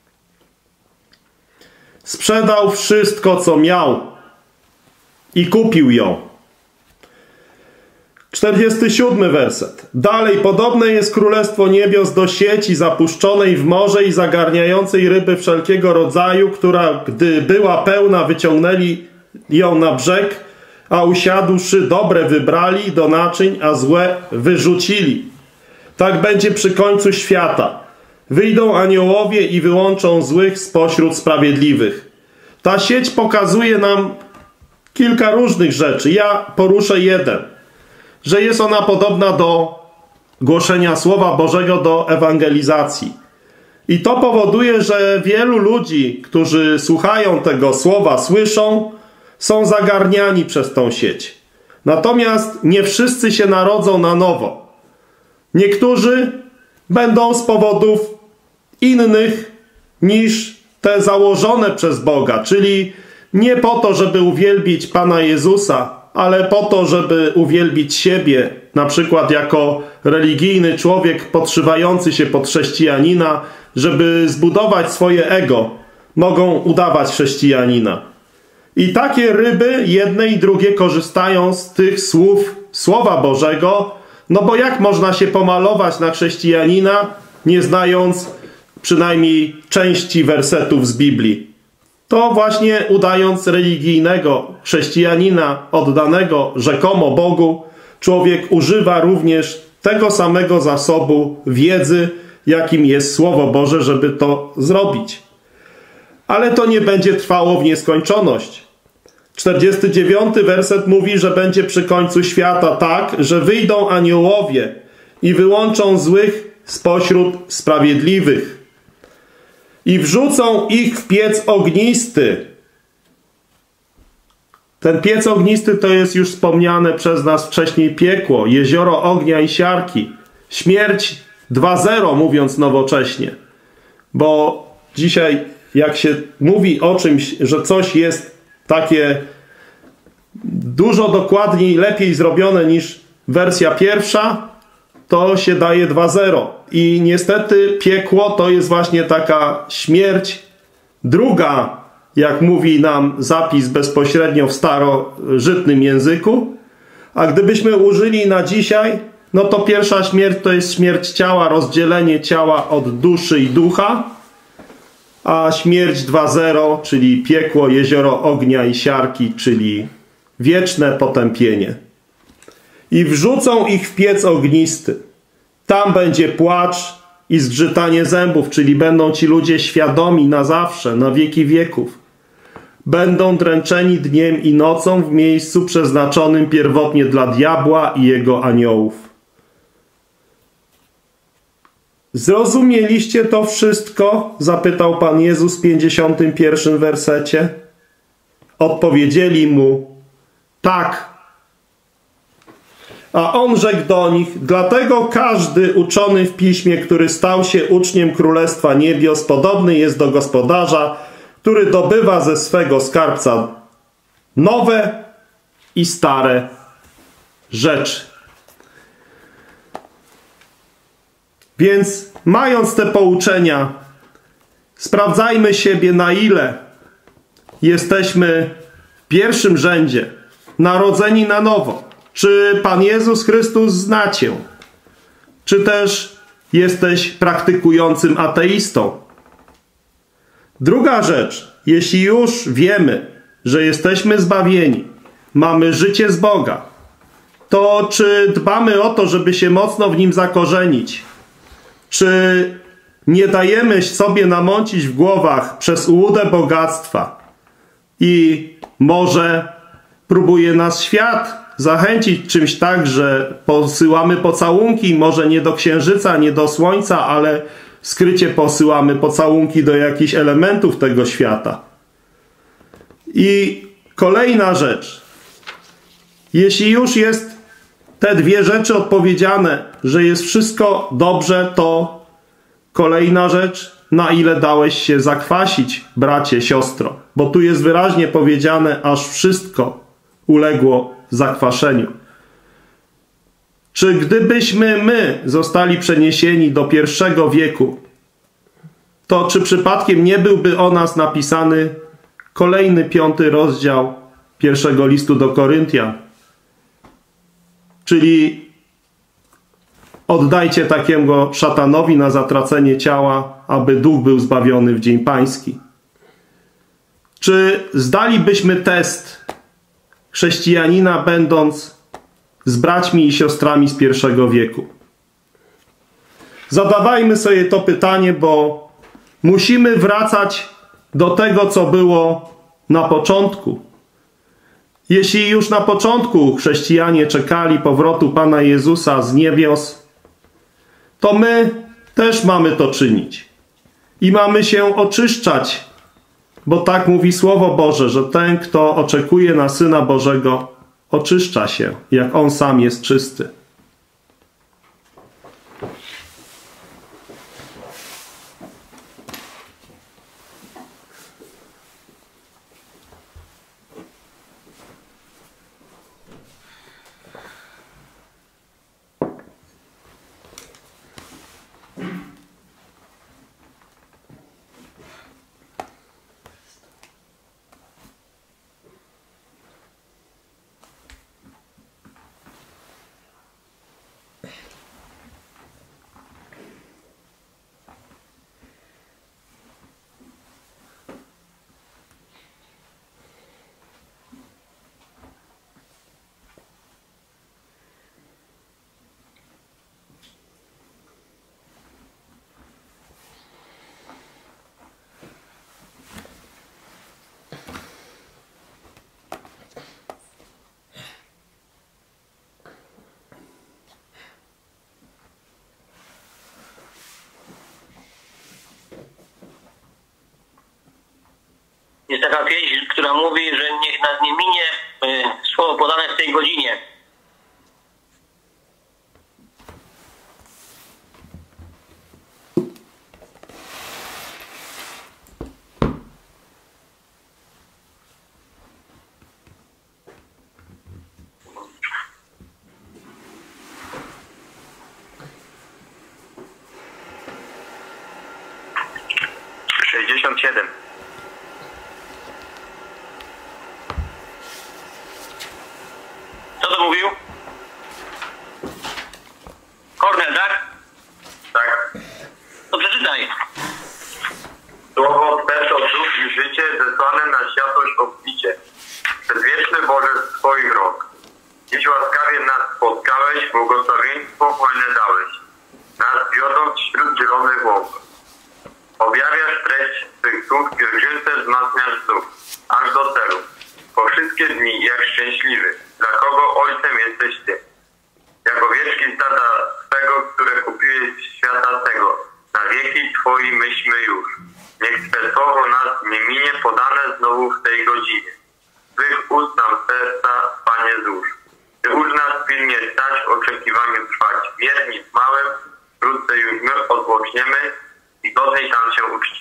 Sprzedał wszystko, co miał i kupił ją. 47 werset. Dalej podobne jest Królestwo Niebios do sieci zapuszczonej w morze i zagarniającej ryby wszelkiego rodzaju, która gdy była pełna, wyciągnęli ją na brzeg, a usiadłszy dobre wybrali do naczyń, a złe wyrzucili. Tak będzie przy końcu świata. Wyjdą aniołowie i wyłączą złych spośród sprawiedliwych. Ta sieć pokazuje nam kilka różnych rzeczy. Ja poruszę jeden. Że jest ona podobna do głoszenia Słowa Bożego, do ewangelizacji. I to powoduje, że wielu ludzi, którzy słuchają tego słowa, słyszą, są zagarniani przez tą sieć. Natomiast nie wszyscy się narodzą na nowo. Niektórzy będą z powodów innych niż te założone przez Boga, czyli nie po to, żeby uwielbić Pana Jezusa, ale po to, żeby uwielbić siebie, na przykład jako religijny człowiek podszywający się pod chrześcijanina, żeby zbudować swoje ego, mogą udawać chrześcijanina. I takie ryby, jedne i drugie, korzystają z tych słów Słowa Bożego, no bo jak można się pomalować na chrześcijanina, nie znając przynajmniej części wersetów z Biblii? To właśnie udając religijnego chrześcijanina oddanego rzekomo Bogu, człowiek używa również tego samego zasobu wiedzy, jakim jest Słowo Boże, żeby to zrobić. Ale to nie będzie trwało w nieskończoność. 49 werset mówi, że będzie przy końcu świata tak, że wyjdą aniołowie i wyłączą złych spośród sprawiedliwych i wrzucą ich w piec ognisty. Ten piec ognisty to jest już wspomniane przez nas wcześniej piekło, jezioro ognia i siarki. Śmierć 2.0, mówiąc nowocześnie. Bo dzisiaj jak się mówi o czymś, że coś jest takie dużo dokładniej, lepiej zrobione niż wersja pierwsza, to się daje 2-0. I niestety piekło to jest właśnie taka śmierć druga, jak mówi nam zapis bezpośrednio w starożytnym języku. A gdybyśmy użyli na dzisiaj, no to pierwsza śmierć to jest śmierć ciała, rozdzielenie ciała od duszy i ducha, a śmierć 2.0, czyli piekło, jezioro ognia i siarki, czyli wieczne potępienie. I wrzucą ich w piec ognisty. Tam będzie płacz i zgrzytanie zębów, czyli będą ci ludzie świadomi na zawsze, na wieki wieków. Będą dręczeni dniem i nocą w miejscu przeznaczonym pierwotnie dla diabła i jego aniołów. Zrozumieliście to wszystko? Zapytał Pan Jezus w 51 wersecie. Odpowiedzieli mu: tak. A on rzekł do nich: dlatego każdy uczony w piśmie, który stał się uczniem Królestwa Niebios, podobny jest do gospodarza, który dobywa ze swego skarbca nowe i stare rzeczy. Więc mając te pouczenia, sprawdzajmy siebie, na ile jesteśmy w pierwszym rzędzie narodzeni na nowo. Czy Pan Jezus Chrystus zna Cię? Czy też jesteś praktykującym ateistą? Druga rzecz, jeśli już wiemy, że jesteśmy zbawieni, mamy życie z Boga, to czy dbamy o to, żeby się mocno w Nim zakorzenić? Czy nie dajemy sobie namącić w głowach przez ułudę bogactwa i może próbuje nas świat zachęcić czymś tak, że posyłamy pocałunki, może nie do księżyca, nie do słońca, ale skrycie posyłamy pocałunki do jakichś elementów tego świata. I kolejna rzecz. Jeśli już jest te dwie rzeczy odpowiedziane, że jest wszystko dobrze, to kolejna rzecz, na ile dałeś się zakwasić, bracie, siostro. Bo tu jest wyraźnie powiedziane, aż wszystko uległo zakwaszeniu. Czy gdybyśmy my zostali przeniesieni do pierwszego wieku, to czy przypadkiem nie byłby o nas napisany kolejny 5 rozdział pierwszego listu do Koryntian? Czyli oddajcie takiego szatanowi na zatracenie ciała, aby duch był zbawiony w dzień pański. Czy zdalibyśmy test chrześcijanina, będąc z braćmi i siostrami z pierwszego wieku? Zadawajmy sobie to pytanie, bo musimy wracać do tego, co było na początku. Jeśli już na początku chrześcijanie czekali powrotu Pana Jezusa z niebios, to my też mamy to czynić. I mamy się oczyszczać, bo tak mówi Słowo Boże, że ten, kto oczekuje na Syna Bożego, oczyszcza się, jak On sam jest czysty.
Jest taka pieśń, która mówi, że niech nas nie minie słowo podane w tej godzinie.
67.
Co to mówił? Kornel, tak?
Tak.
To przeczytaj.
Słowo Twe to duch i życie, zesłane na światłość obficie. Przedwieczny Boże z Twoich rąk. Dziś łaskawie nas spotkałeś, błogosławieństwo hojne dałeś. Nas wiodąc wśród zielonych łąk. Objawiasz treść Twych słów, pielgrzymce wzmacniasz znów, aż do celu. Po wszystkie dni, jak szczęśliwy, dla kogo Ojcem jesteś Ty. Jak owieczki stada Twego, które kupiłeś z świata tego, na wieki Twoi myśmy już. Niech Twe słowo nas nie minie, podane znowu w tej godzinie. Twych ust nam serca, Panie, złóż. Ty ucz nas pilnie stać, w oczekiwaniu trwać. Wierni w małym, wkrótce już my odwłoczniemy i godniej tam się uczniemy.